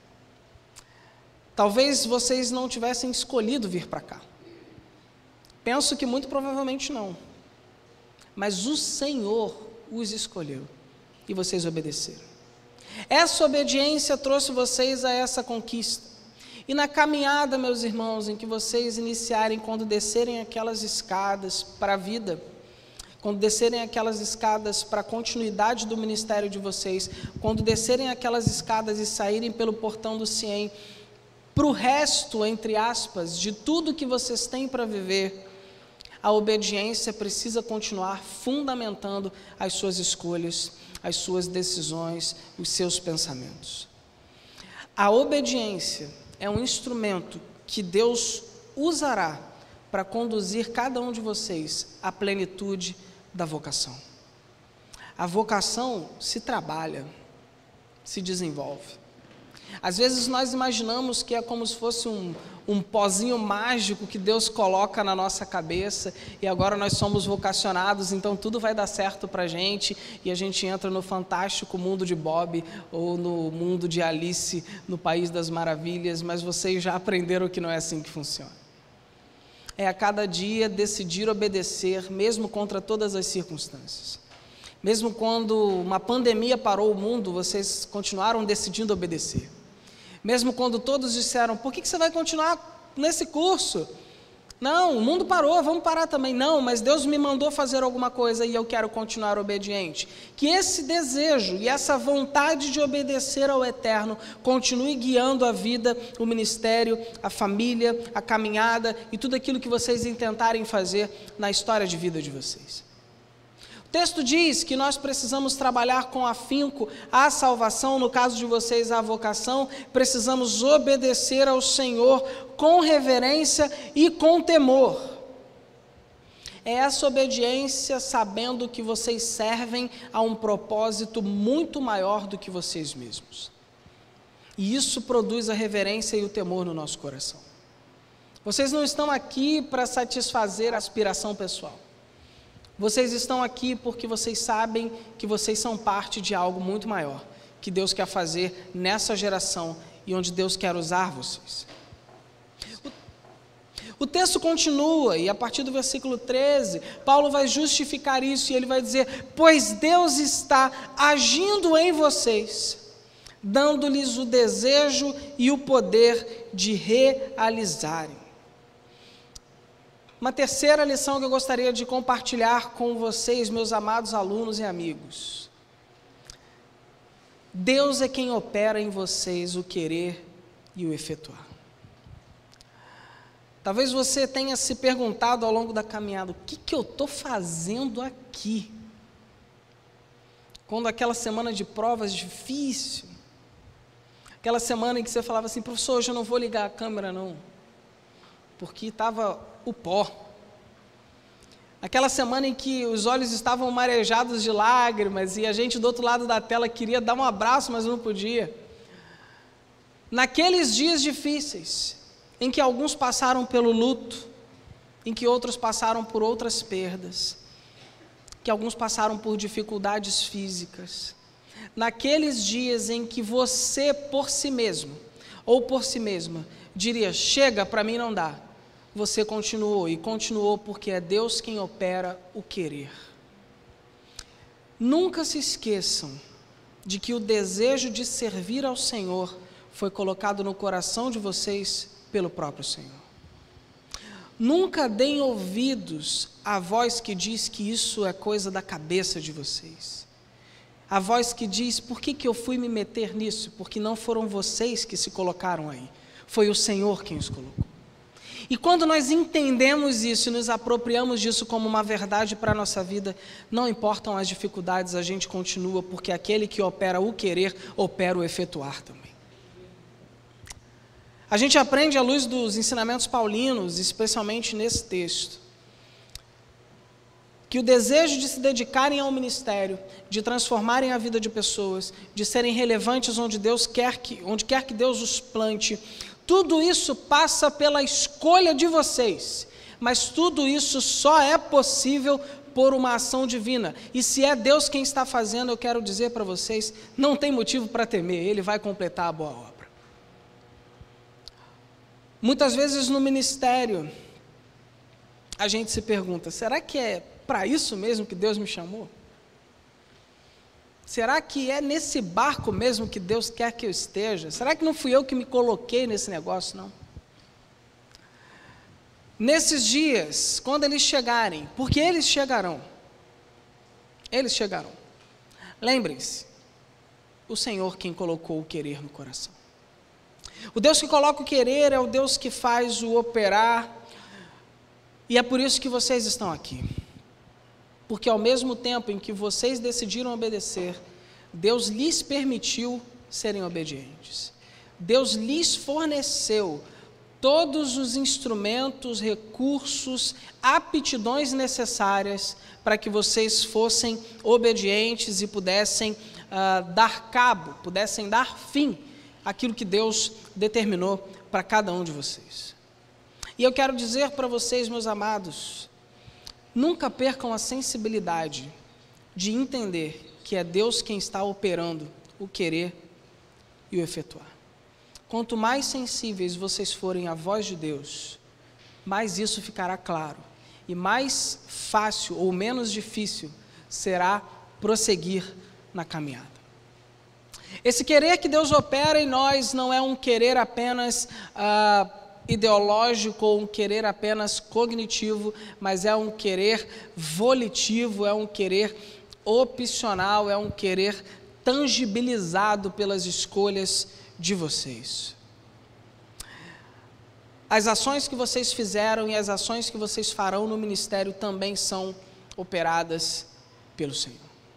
S7: Talvez vocês não tivessem escolhido vir para cá. Penso que muito provavelmente não. Mas o Senhor os escolheu e vocês obedeceram. Essa obediência trouxe vocês a essa conquista. E na caminhada, meus irmãos, em que vocês iniciarem, quando descerem aquelas escadas para a vida, quando descerem aquelas escadas para a continuidade do ministério de vocês, quando descerem aquelas escadas e saírem pelo portão do CIEM, para o resto, entre aspas, de tudo que vocês têm para viver, a obediência precisa continuar fundamentando as suas escolhas, as suas decisões, os seus pensamentos. A obediência é um instrumento que Deus usará para conduzir cada um de vocês à plenitude da vocação. A vocação se trabalha, se desenvolve. Às vezes nós imaginamos que é como se fosse um pozinho mágico que Deus coloca na nossa cabeça e agora nós somos vocacionados, então tudo vai dar certo para a gente e a gente entra no fantástico mundo de Bob ou no mundo de Alice no País das Maravilhas, mas vocês já aprenderam que não é assim que funciona. É a cada dia decidir obedecer, mesmo contra todas as circunstâncias. Mesmo quando uma pandemia parou o mundo, vocês continuaram decidindo obedecer. Mesmo quando todos disseram, por que você vai continuar nesse curso? Não, o mundo parou, vamos parar também. Não, mas Deus me mandou fazer alguma coisa e eu quero continuar obediente. Que esse desejo e essa vontade de obedecer ao Eterno continue guiando a vida, o ministério, a família, a caminhada e tudo aquilo que vocês intentarem fazer na história de vida de vocês. O texto diz que nós precisamos trabalhar com afinco a salvação, no caso de vocês a vocação, precisamos obedecer ao Senhor com reverência e com temor. É essa obediência sabendo que vocês servem a um propósito muito maior do que vocês mesmos. E isso produz a reverência e o temor no nosso coração. Vocês não estão aqui para satisfazer a aspiração pessoal. Vocês estão aqui porque vocês sabem que vocês são parte de algo muito maior, que Deus quer fazer nessa geração e onde Deus quer usar vocês. O texto continua e a partir do versículo 13, Paulo vai justificar isso e ele vai dizer: pois Deus está agindo em vocês, dando-lhes o desejo e o poder de realizarem. Uma terceira lição que eu gostaria de compartilhar com vocês, meus amados alunos e amigos. Deus é quem opera em vocês o querer e o efetuar. Talvez você tenha se perguntado ao longo da caminhada: o que eu estou fazendo aqui? Quando aquela semana de provas difícil, aquela semana em que você falava assim: professor, hoje eu não vou ligar a câmera não, porque estava o pó. Aquela semana em que os olhos estavam marejados de lágrimas e a gente do outro lado da tela queria dar um abraço, mas não podia. Naqueles dias difíceis, em que alguns passaram pelo luto, em que outros passaram por outras perdas, que alguns passaram por dificuldades físicas, naqueles dias em que você por si mesmo, ou por si mesma, diria: chega, para mim não dá, você continuou, e continuou porque é Deus quem opera o querer. Nunca se esqueçam de que o desejo de servir ao Senhor foi colocado no coração de vocês pelo próprio Senhor. Nunca deem ouvidos à voz que diz que isso é coisa da cabeça de vocês. A voz que diz: por que eu fui me meter nisso? Porque não foram vocês que se colocaram aí, foi o Senhor quem os colocou. E quando nós entendemos isso e nos apropriamos disso como uma verdade para a nossa vida, não importam as dificuldades, a gente continua, porque aquele que opera o querer, opera o efetuar também. A gente aprende à luz dos ensinamentos paulinos, especialmente nesse texto, que o desejo de se dedicarem ao ministério, de transformarem a vida de pessoas, de serem relevantes onde quer que Deus os plante, tudo isso passa pela escolha de vocês, mas tudo isso só é possível por uma ação divina. E se é Deus quem está fazendo, eu quero dizer para vocês, não tem motivo para temer, Ele vai completar a boa obra. Muitas vezes no ministério, a gente se pergunta: será que é para isso mesmo que Deus me chamou? Será que é nesse barco mesmo que Deus quer que eu esteja? Será que não fui eu que me coloquei nesse negócio, não? Nesses dias, quando eles chegarem, porque eles chegarão, lembrem-se, o Senhor quem colocou o querer no coração. O Deus que coloca o querer é o Deus que faz o operar, e é por isso que vocês estão aqui. Porque ao mesmo tempo em que vocês decidiram obedecer, Deus lhes permitiu serem obedientes. Deus lhes forneceu todos os instrumentos, recursos, aptidões necessárias para que vocês fossem obedientes e pudessem pudessem dar fim àquilo que Deus determinou para cada um de vocês. E eu quero dizer para vocês, meus amados, nunca percam a sensibilidade de entender que é Deus quem está operando o querer e o efetuar. Quanto mais sensíveis vocês forem à voz de Deus, mais isso ficará claro e mais fácil ou menos difícil será prosseguir na caminhada. Esse querer que Deus opera em nós não é um querer apenas ideológico ou um querer apenas cognitivo, mas é um querer volitivo, é um querer opcional, é um querer tangibilizado pelas escolhas de vocês. As ações que vocês fizeram e as ações que vocês farão no ministério também são operadas pelo Senhor.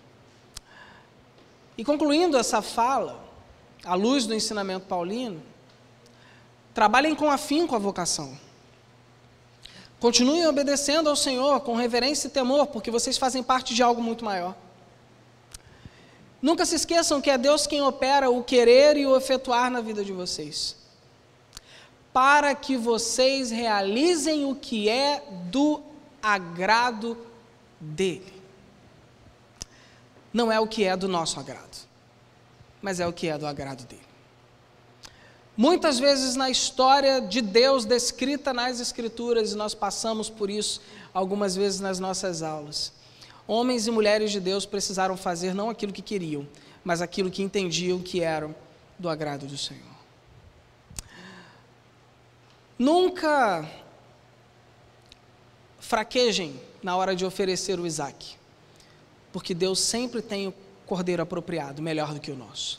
S7: E concluindo essa fala, à luz do ensinamento paulino, trabalhem com afinco a vocação. Continuem obedecendo ao Senhor com reverência e temor, porque vocês fazem parte de algo muito maior. Nunca se esqueçam que é Deus quem opera o querer e o efetuar na vida de vocês, para que vocês realizem o que é do agrado dele. Não é o que é do nosso agrado, mas é o que é do agrado dele. Muitas vezes na história de Deus descrita nas Escrituras, e nós passamos por isso algumas vezes nas nossas aulas, homens e mulheres de Deus precisaram fazer não aquilo que queriam, mas aquilo que entendiam que eram do agrado do Senhor. Nunca fraquejem na hora de oferecer o Isaac, porque Deus sempre tem o cordeiro apropriado, melhor do que o nosso.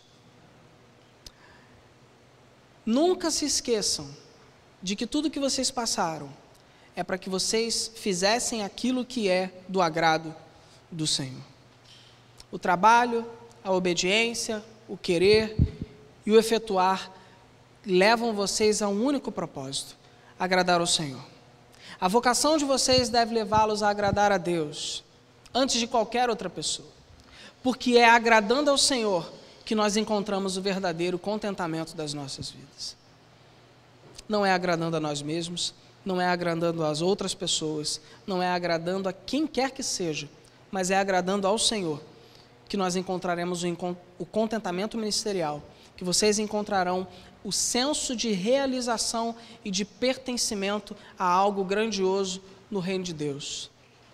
S7: Nunca se esqueçam de que tudo que vocês passaram é para que vocês fizessem aquilo que é do agrado do Senhor. O trabalho, a obediência, o querer e o efetuar levam vocês a um único propósito: agradar ao Senhor. A vocação de vocês deve levá-los a agradar a Deus antes de qualquer outra pessoa, porque é agradando ao Senhor que nós encontramos o verdadeiro contentamento das nossas vidas. Não é agradando a nós mesmos, não é agradando às outras pessoas, não é agradando a quem quer que seja, mas é agradando ao Senhor que nós encontraremos o contentamento ministerial, que vocês encontrarão o senso de realização e de pertencimento a algo grandioso no reino de Deus.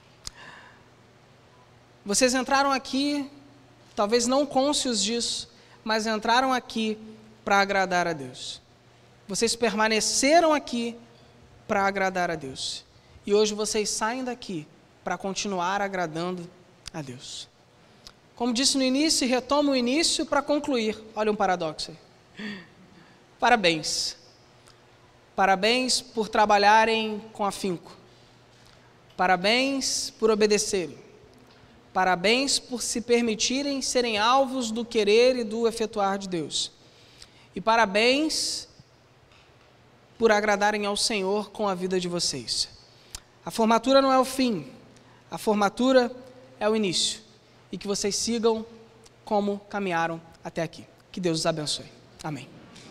S7: Vocês entraram aqui, talvez não cônscios disso, mas entraram aqui para agradar a Deus. Vocês permaneceram aqui para agradar a Deus. E hoje vocês saem daqui para continuar agradando a Deus. Como disse no início, e retomo o início para concluir. Olha um paradoxo aí. Parabéns. Parabéns por trabalharem com afinco. Parabéns por obedecerem. Parabéns por se permitirem serem alvos do querer e do efetuar de Deus. E parabéns por agradarem ao Senhor com a vida de vocês. A formatura não é o fim, a formatura é o início. E que vocês sigam como caminharam até aqui. Que Deus os abençoe. Amém.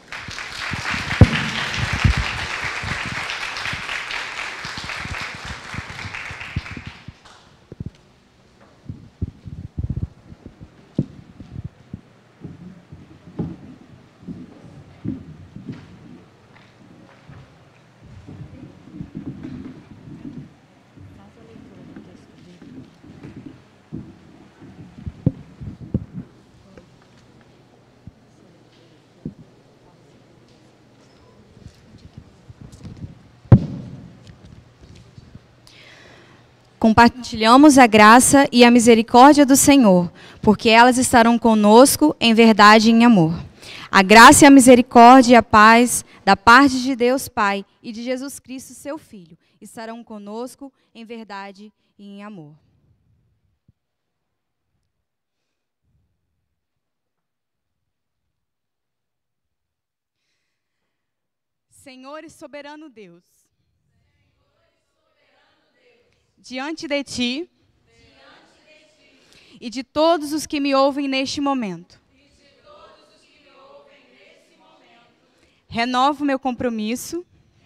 S8: Compartilhamos a graça e a misericórdia do Senhor, porque elas estarão conosco em verdade e em amor. A graça e a misericórdia e a paz da parte de Deus Pai e de Jesus Cristo, seu Filho, estarão conosco em verdade e em amor. Senhor e soberano Deus, diante de ti e de todos os que me ouvem neste momento, renovo meu compromisso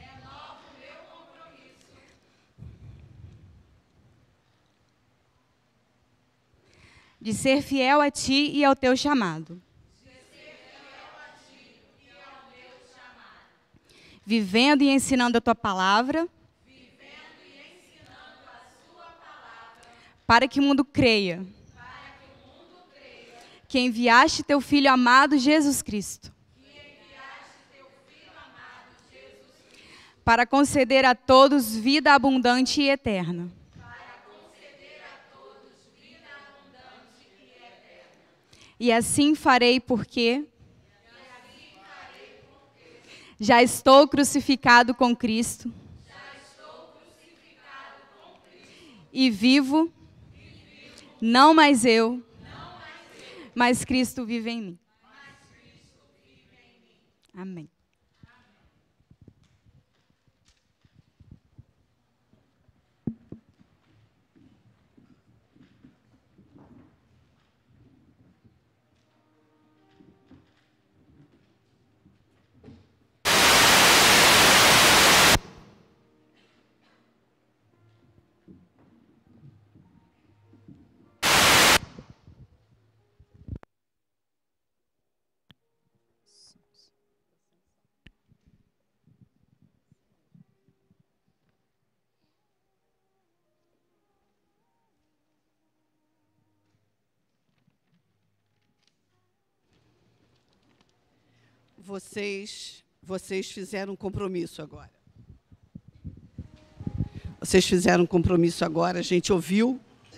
S8: de ser fiel a ti e ao teu chamado, vivendo e ensinando a tua palavra, para que o mundo creia que enviaste teu Filho amado Jesus Cristo para conceder a todos vida abundante e eterna. E assim farei porque já estou crucificado com Cristo. E vivo, não mais eu, mas Cristo vive em mim. Amém.
S1: Vocês fizeram um compromisso agora. Vocês fizeram um compromisso agora, a gente ouviu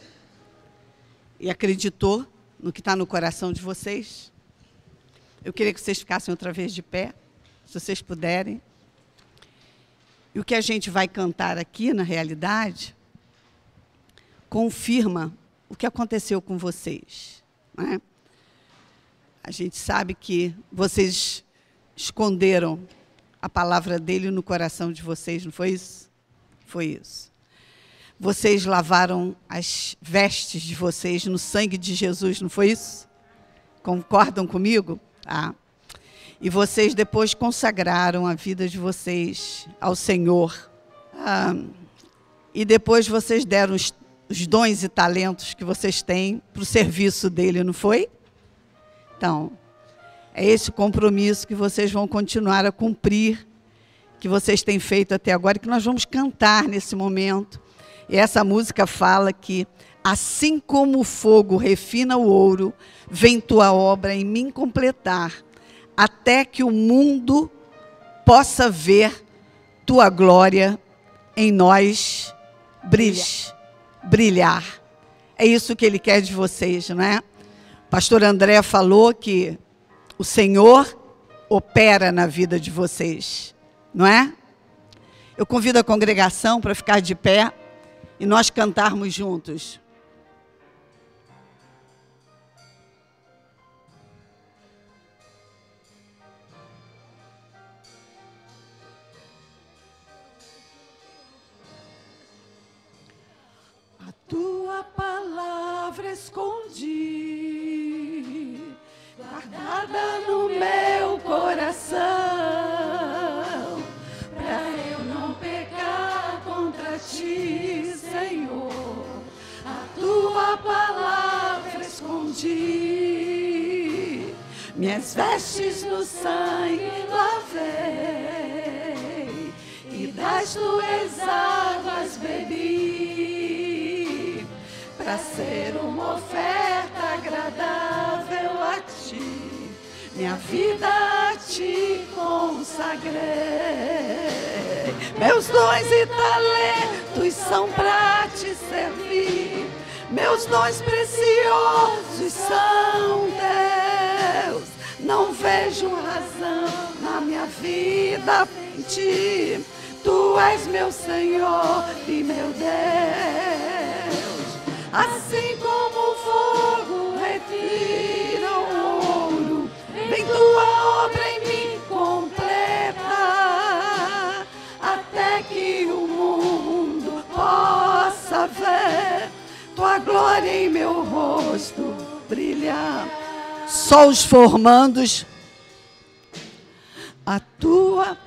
S1: e acreditou no que está no coração de vocês. Eu queria que vocês ficassem outra vez de pé, se vocês puderem. E o que a gente vai cantar aqui, na realidade, confirma o que aconteceu com vocês, né? A gente sabe que vocês esconderam a palavra dele no coração de vocês, não foi isso? Foi isso. Vocês lavaram as vestes de vocês no sangue de Jesus, não foi isso? Concordam comigo? Ah. E vocês depois consagraram a vida de vocês ao Senhor. E depois vocês deram os dons e talentos que vocês têm para o serviço dele, não foi? Então, é esse compromisso que vocês vão continuar a cumprir, que vocês têm feito até agora, e que nós vamos cantar nesse momento. E essa música fala que, assim como o fogo refina o ouro, vem tua obra em mim completar, até que o mundo possa ver tua glória em nós brilhar. É isso que ele quer de vocês, não é? O pastor André falou que o Senhor opera na vida de vocês, não é? Eu convido a congregação para ficar de pé e nós cantarmos juntos. A tua palavra escondi, guardada no meu coração, para eu não pecar contra ti, Senhor. A tua palavra escondi, minhas vestes no sangue lavei, e das tuas águas bebi, para ser uma oferta agradável a ti, minha vida a ti consagrei. Meus dons e talentos são para te servir, meus dons preciosos são teus. Não vejo razão na minha vida em ti, tu és meu Senhor e meu Deus. Assim como o fogo refina o ouro, vem tua obra em mim completa, até que o mundo possa ver tua glória em meu rosto brilhar. Só os formandos, a tua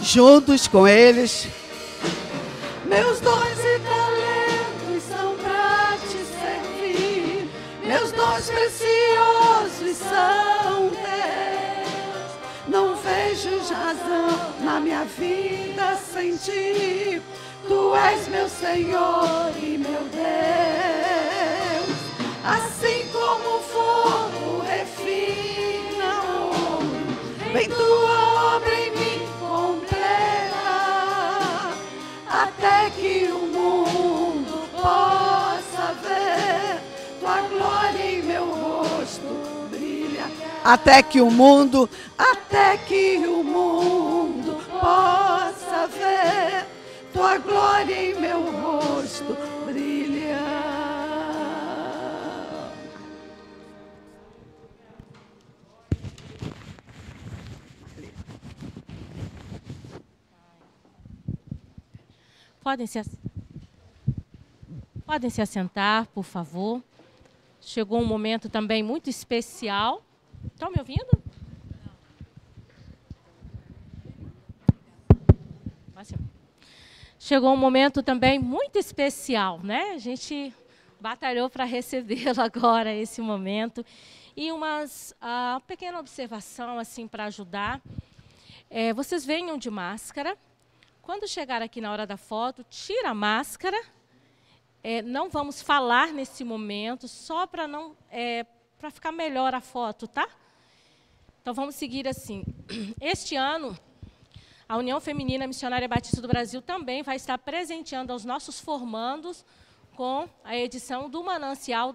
S1: juntos com eles. Meus dons e talentos são pra te servir, meus dons preciosos são teus. Não vejo razão na minha vida sem ti, tu és meu Senhor e meu Deus. Assim como o fogo refina o ouro, vem tua obra em mim completa, até que o mundo possa ver tua glória em meu rosto brilha. Até que o mundo possa ver tua glória em meu rosto brilha.
S3: Podem se assentar, por favor. Chegou um momento também muito especial. Estão me ouvindo? Chegou um momento também muito especial, né? A gente batalhou para recebê-lo agora, esse momento. E uma pequena observação assim para ajudar. Vocês venham de máscara. Quando chegar aqui na hora da foto, tira a máscara. Não vamos falar nesse momento, só para não para ficar melhor a foto, tá? Então vamos seguir assim. Este ano, a União Feminina Missionária Batista do Brasil também vai estar presenteando aos nossos formandos com a edição do Manancial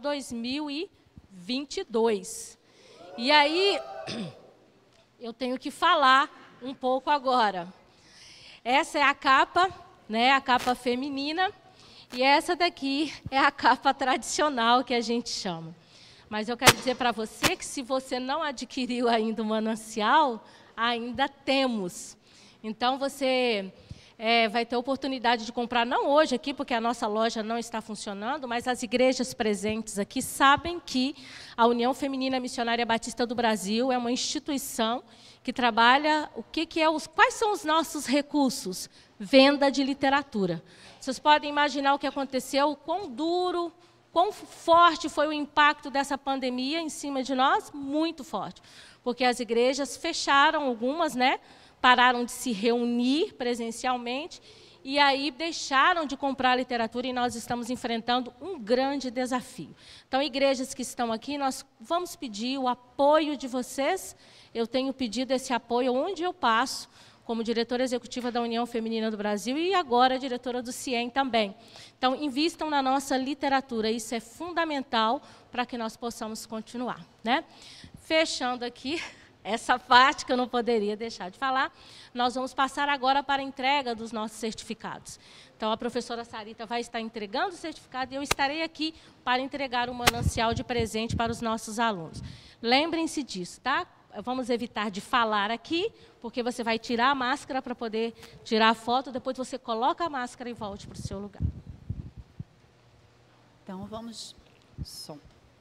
S3: 2022. E aí, eu tenho que falar um pouco agora. Essa é a capa, né, a capa feminina, e essa daqui é a capa tradicional que a gente chama. Mas eu quero dizer para você que se você não adquiriu ainda o Manancial, ainda temos. Então, você vai ter a oportunidade de comprar, não hoje aqui, porque a nossa loja não está funcionando, mas as igrejas presentes aqui sabem que a União Feminina Missionária Batista do Brasil é uma instituição que trabalha quais são os nossos recursos? Venda de literatura. Vocês podem imaginar o que aconteceu, quão duro, quão forte foi o impacto dessa pandemia em cima de nós? Muito forte, porque as igrejas fecharam algumas, né? Pararam de se reunir presencialmente e aí deixaram de comprar literatura e nós estamos enfrentando um grande desafio. Então, igrejas que estão aqui, nós vamos pedir o apoio de vocês. Eu tenho pedido esse apoio onde eu passo, como diretora executiva da União Feminina do Brasil e agora diretora do CIEM também. Então, invistam na nossa literatura, isso é fundamental para que nós possamos continuar, né? Fechando aqui essa parte que eu não poderia deixar de falar, nós vamos passar agora para a entrega dos nossos certificados. Então, a professora Sarita vai estar entregando o certificado e eu estarei aqui para entregar o manancial de presente para os nossos alunos. Lembrem-se disso, tá? Vamos evitar de falar aqui, porque você vai tirar a máscara para poder tirar a foto, depois você coloca a máscara e volte para o seu lugar.
S4: Então, vamos... Som.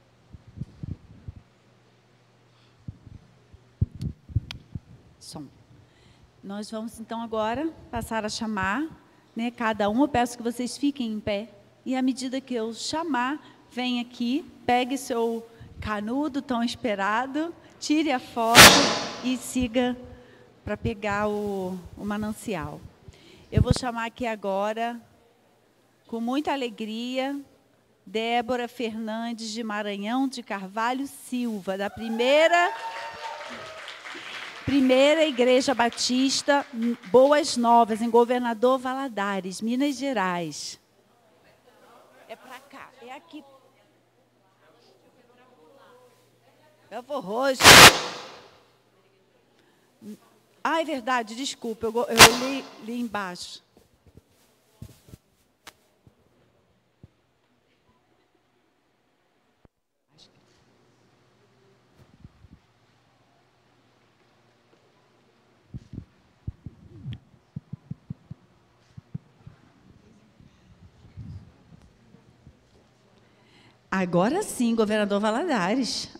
S4: Nós vamos, então, agora passar a chamar, né, cada um. Eu peço que vocês fiquem em pé. E, à medida que eu chamar, vem aqui, pegue seu canudo tão esperado, tire a foto e siga para pegar o manancial. Eu vou chamar aqui agora, com muita alegria, Débora Fernandes de Maranhão de Carvalho Silva, da primeira Igreja Batista Boas Novas, em Governador Valadares, Minas Gerais. É para cá, é aqui. Belfor Roxo. Ah, é verdade, desculpa, eu li embaixo. Agora sim, Governador Valadares.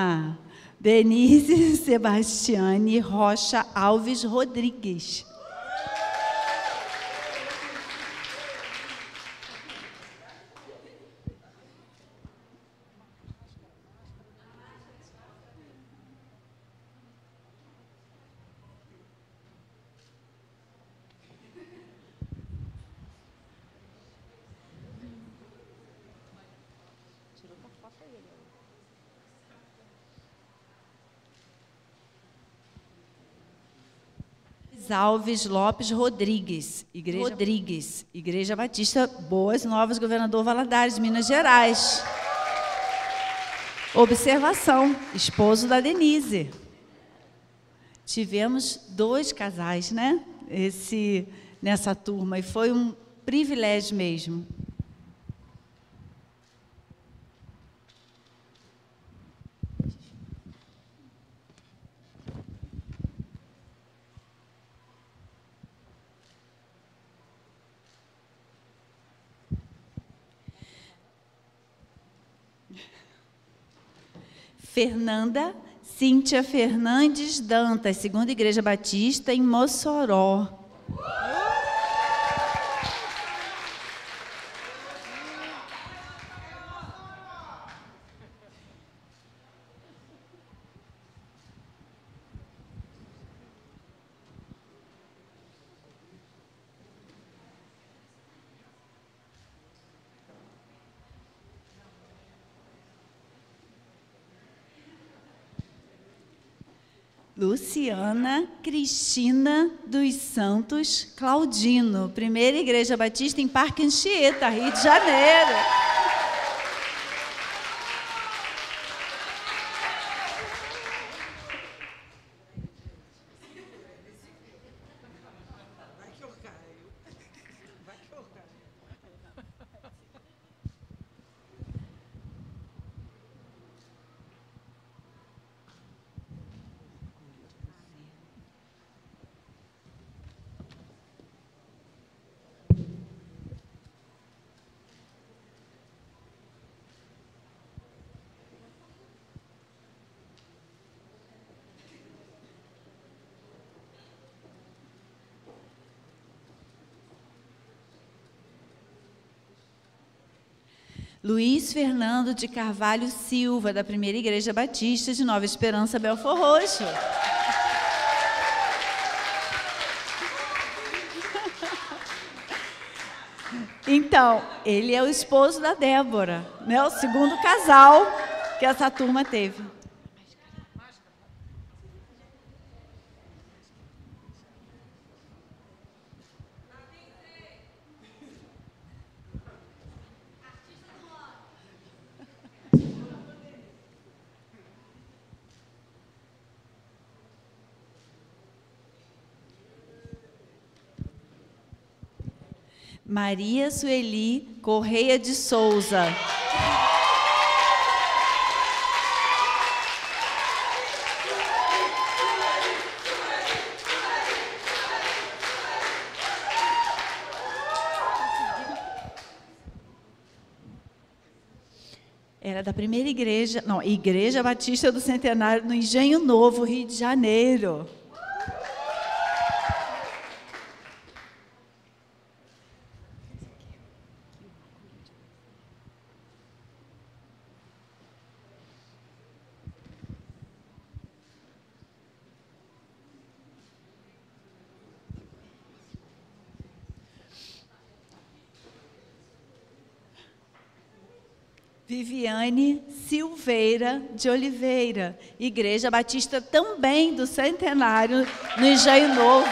S4: Denise Sebastiane Rocha Alves Rodrigues.
S9: Alves Lopes Rodrigues, Igreja Batista Boas Novas, Governador Valadares, Minas Gerais. Observação, esposo da Denise. Tivemos 2 casais, né? Nessa turma, e foi um privilégio mesmo. Fernanda Cíntia Fernandes Dantas, Segunda Igreja Batista, em Mossoró. Luciana Cristina dos Santos Claudino, Primeira Igreja Batista em Parque Anchieta, Rio de Janeiro. Luiz Fernando de Carvalho Silva, da Primeira Igreja Batista de Nova Esperança, Belford Roxo. Então, ele é o esposo da Débora, né? O segundo casal que essa turma teve. Maria Sueli Correia de Souza. Era da Primeira Igreja, não, Igreja Batista do Centenário, no Engenho Novo, Rio de Janeiro. Viviane Silveira de Oliveira, Igreja Batista também do Centenário, no Engenho Novo.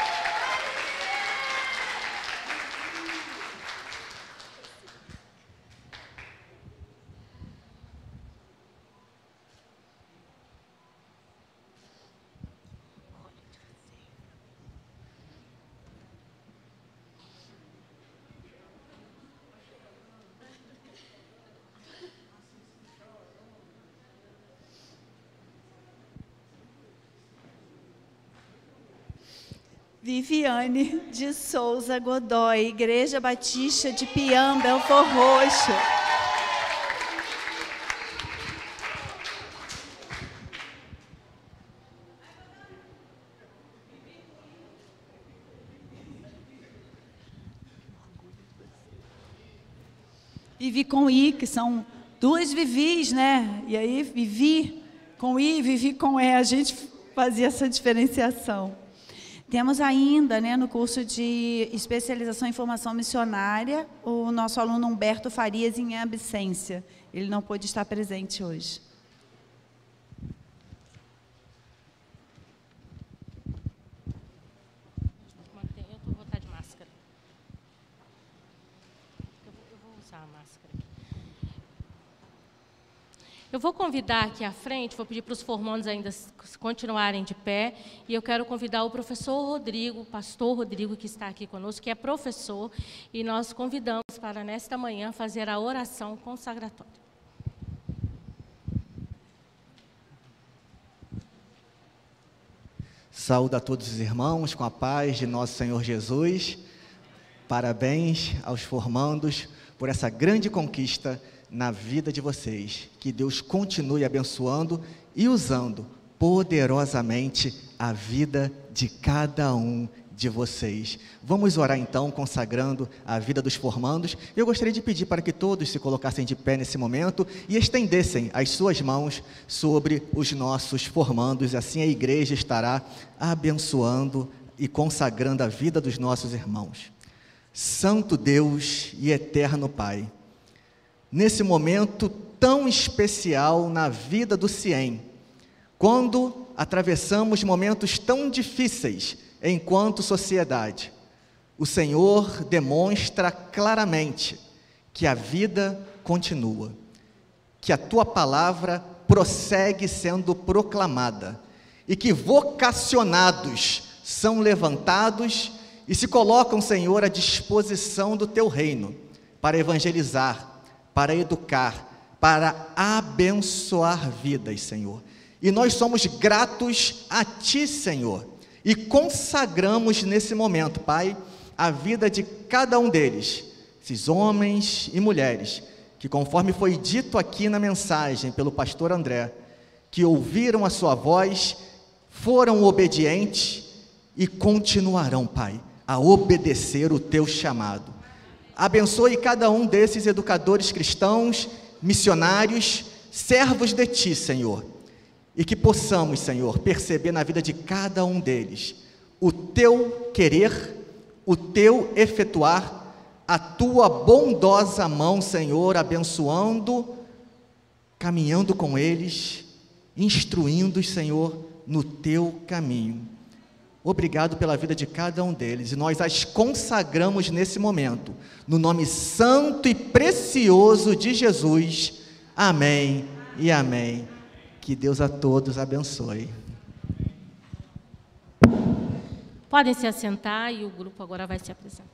S9: Viviane de Souza Godoy, Igreja Batista de Piam, Belford Roxo. Vivi com I, que são duas Vivis, né? E aí, Vivi com I, Vivi com E, a gente fazia essa diferenciação. Temos ainda, né, no curso de especialização em formação missionária, o nosso aluno Humberto Farias em absência. Ele não pôde estar presente hoje.
S3: Eu vou estar de máscara. Eu vou usar a máscara aqui. Eu vou convidar aqui à frente, vou pedir para os formandos ainda continuarem de pé, e eu quero convidar o professor Rodrigo, o pastor Rodrigo, que está aqui conosco, que é professor, e nós convidamos para, nesta manhã, fazer a oração consagratória.
S10: Saúdo a todos os irmãos com a paz de nosso Senhor Jesus. Parabéns aos formandos por essa grande conquista na vida de vocês. Que Deus continue abençoando e usando poderosamente a vida de cada um de vocês. Vamos orar então, consagrando a vida dos formandos. Eu gostaria de pedir para que todos se colocassem de pé nesse momento e estendessem as suas mãos sobre os nossos formandos. Assim a igreja estará abençoando e consagrando a vida dos nossos irmãos. Santo Deus e eterno Pai, nesse momento tão especial na vida do CIEM, quando atravessamos momentos tão difíceis enquanto sociedade, o Senhor demonstra claramente que a vida continua, que a Tua palavra prossegue sendo proclamada e que vocacionados são levantados e se colocam, Senhor, à disposição do Teu reino para evangelizar, para educar, para abençoar vidas, Senhor. E nós somos gratos a Ti, Senhor, e consagramos nesse momento, Pai, a vida de cada um deles, esses homens e mulheres, que conforme foi dito aqui na mensagem pelo pastor André, que ouviram a Sua voz, foram obedientes e continuarão, Pai, a obedecer o Teu chamado. Abençoe cada um desses educadores cristãos, missionários, servos de Ti, Senhor, e que possamos, Senhor, perceber na vida de cada um deles o Teu querer, o Teu efetuar, a Tua bondosa mão, Senhor, abençoando, caminhando com eles, instruindo-os, Senhor, no Teu caminho. Obrigado pela vida de cada um deles, e nós as consagramos nesse momento, no nome santo e precioso de Jesus. Amém e amém. Que Deus a todos abençoe.
S3: Podem se assentar e o grupo agora vai se apresentar.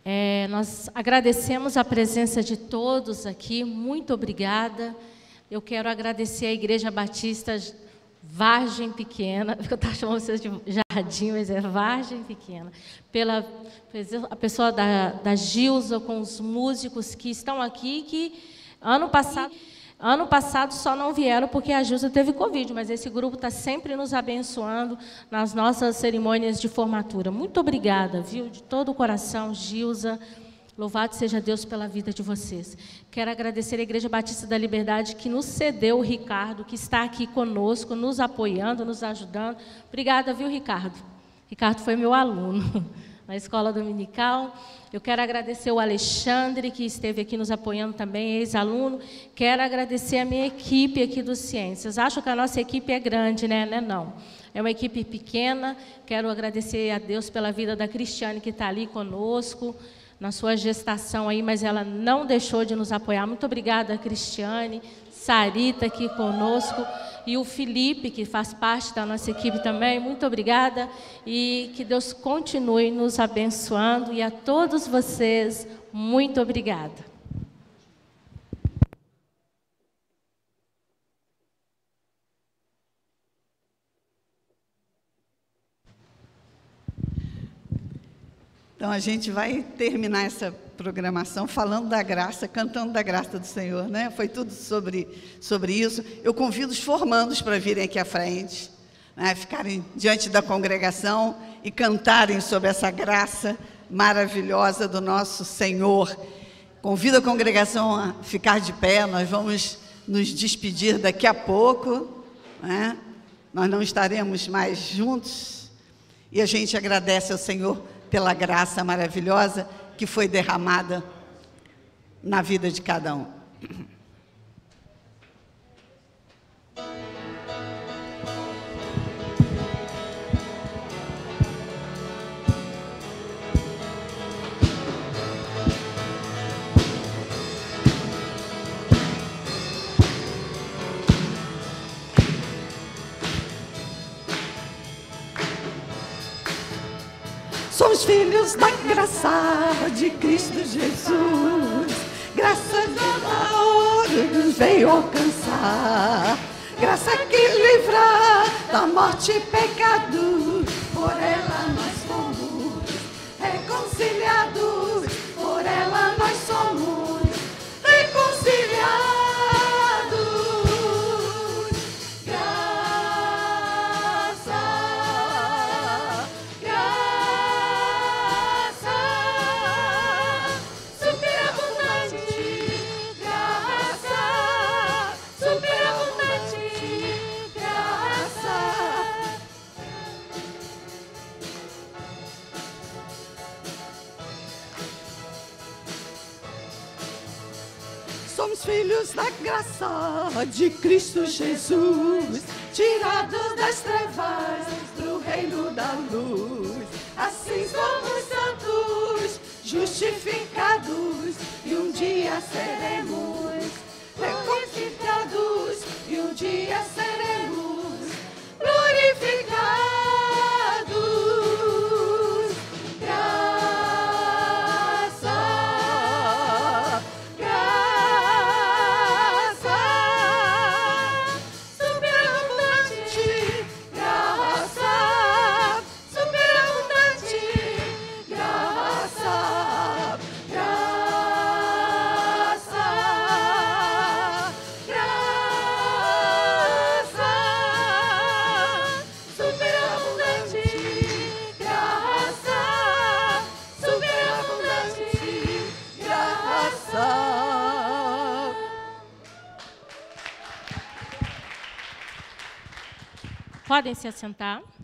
S3: Nós agradecemos a presença de todos aqui, muito obrigada. Eu quero agradecer à Igreja Batista Vargem Pequena, eu estava chamando vocês de Jardim, mas é Vargem Pequena, a pessoa da Gilza, com os músicos que estão aqui, que ano passado só não vieram porque a Gilza teve Covid, mas esse grupo está sempre nos abençoando nas nossas cerimônias de formatura. Muito obrigada, viu? De todo o coração, Gilza. Louvado seja Deus pela vida de vocês. Quero agradecer à Igreja Batista da Liberdade, que nos cedeu o Ricardo, que está aqui conosco, nos apoiando, nos ajudando. Obrigada, viu, Ricardo? Ricardo foi meu aluno na escola dominical. Eu quero agradecer o Alexandre, que esteve aqui nos apoiando também, ex-aluno. Quero agradecer a minha equipe aqui do Ciências. Acho que a nossa equipe é grande, né? Não. É uma equipe pequena. Quero agradecer a Deus pela vida da Cristiane, que está ali conosco, na sua gestação aí, mas ela não deixou de nos apoiar. Muito obrigada, Cristiane, Sarita aqui conosco, e o Felipe, que faz parte da nossa equipe também. Muito obrigada, e que Deus continue nos abençoando, e a todos vocês, muito obrigada.
S1: Então, a gente vai terminar essa programação falando da graça, cantando da graça do Senhor, né? Foi tudo sobre isso. Eu convido os formandos para virem aqui à frente, né? Ficarem diante da congregação e cantarem sobre essa graça maravilhosa do nosso Senhor. Convido a congregação a ficar de pé, nós vamos nos despedir daqui a pouco, né? Nós não estaremos mais juntos, e a gente agradece ao Senhor pela graça maravilhosa que foi derramada na vida de cada um. Somos filhos da graça de Cristo Jesus. Graça de amor nos veio alcançar. Graça que livra da morte e pecado. Por ela nós fomos reconciliados. Por ela nós somos reconciliados. Somos filhos da graça de Cristo Jesus, tirados das trevas pro reino da luz. Assim somos santos, justificados, e um dia seremos reconciliados, e um dia seremos glorificados.
S3: Podem se assentar.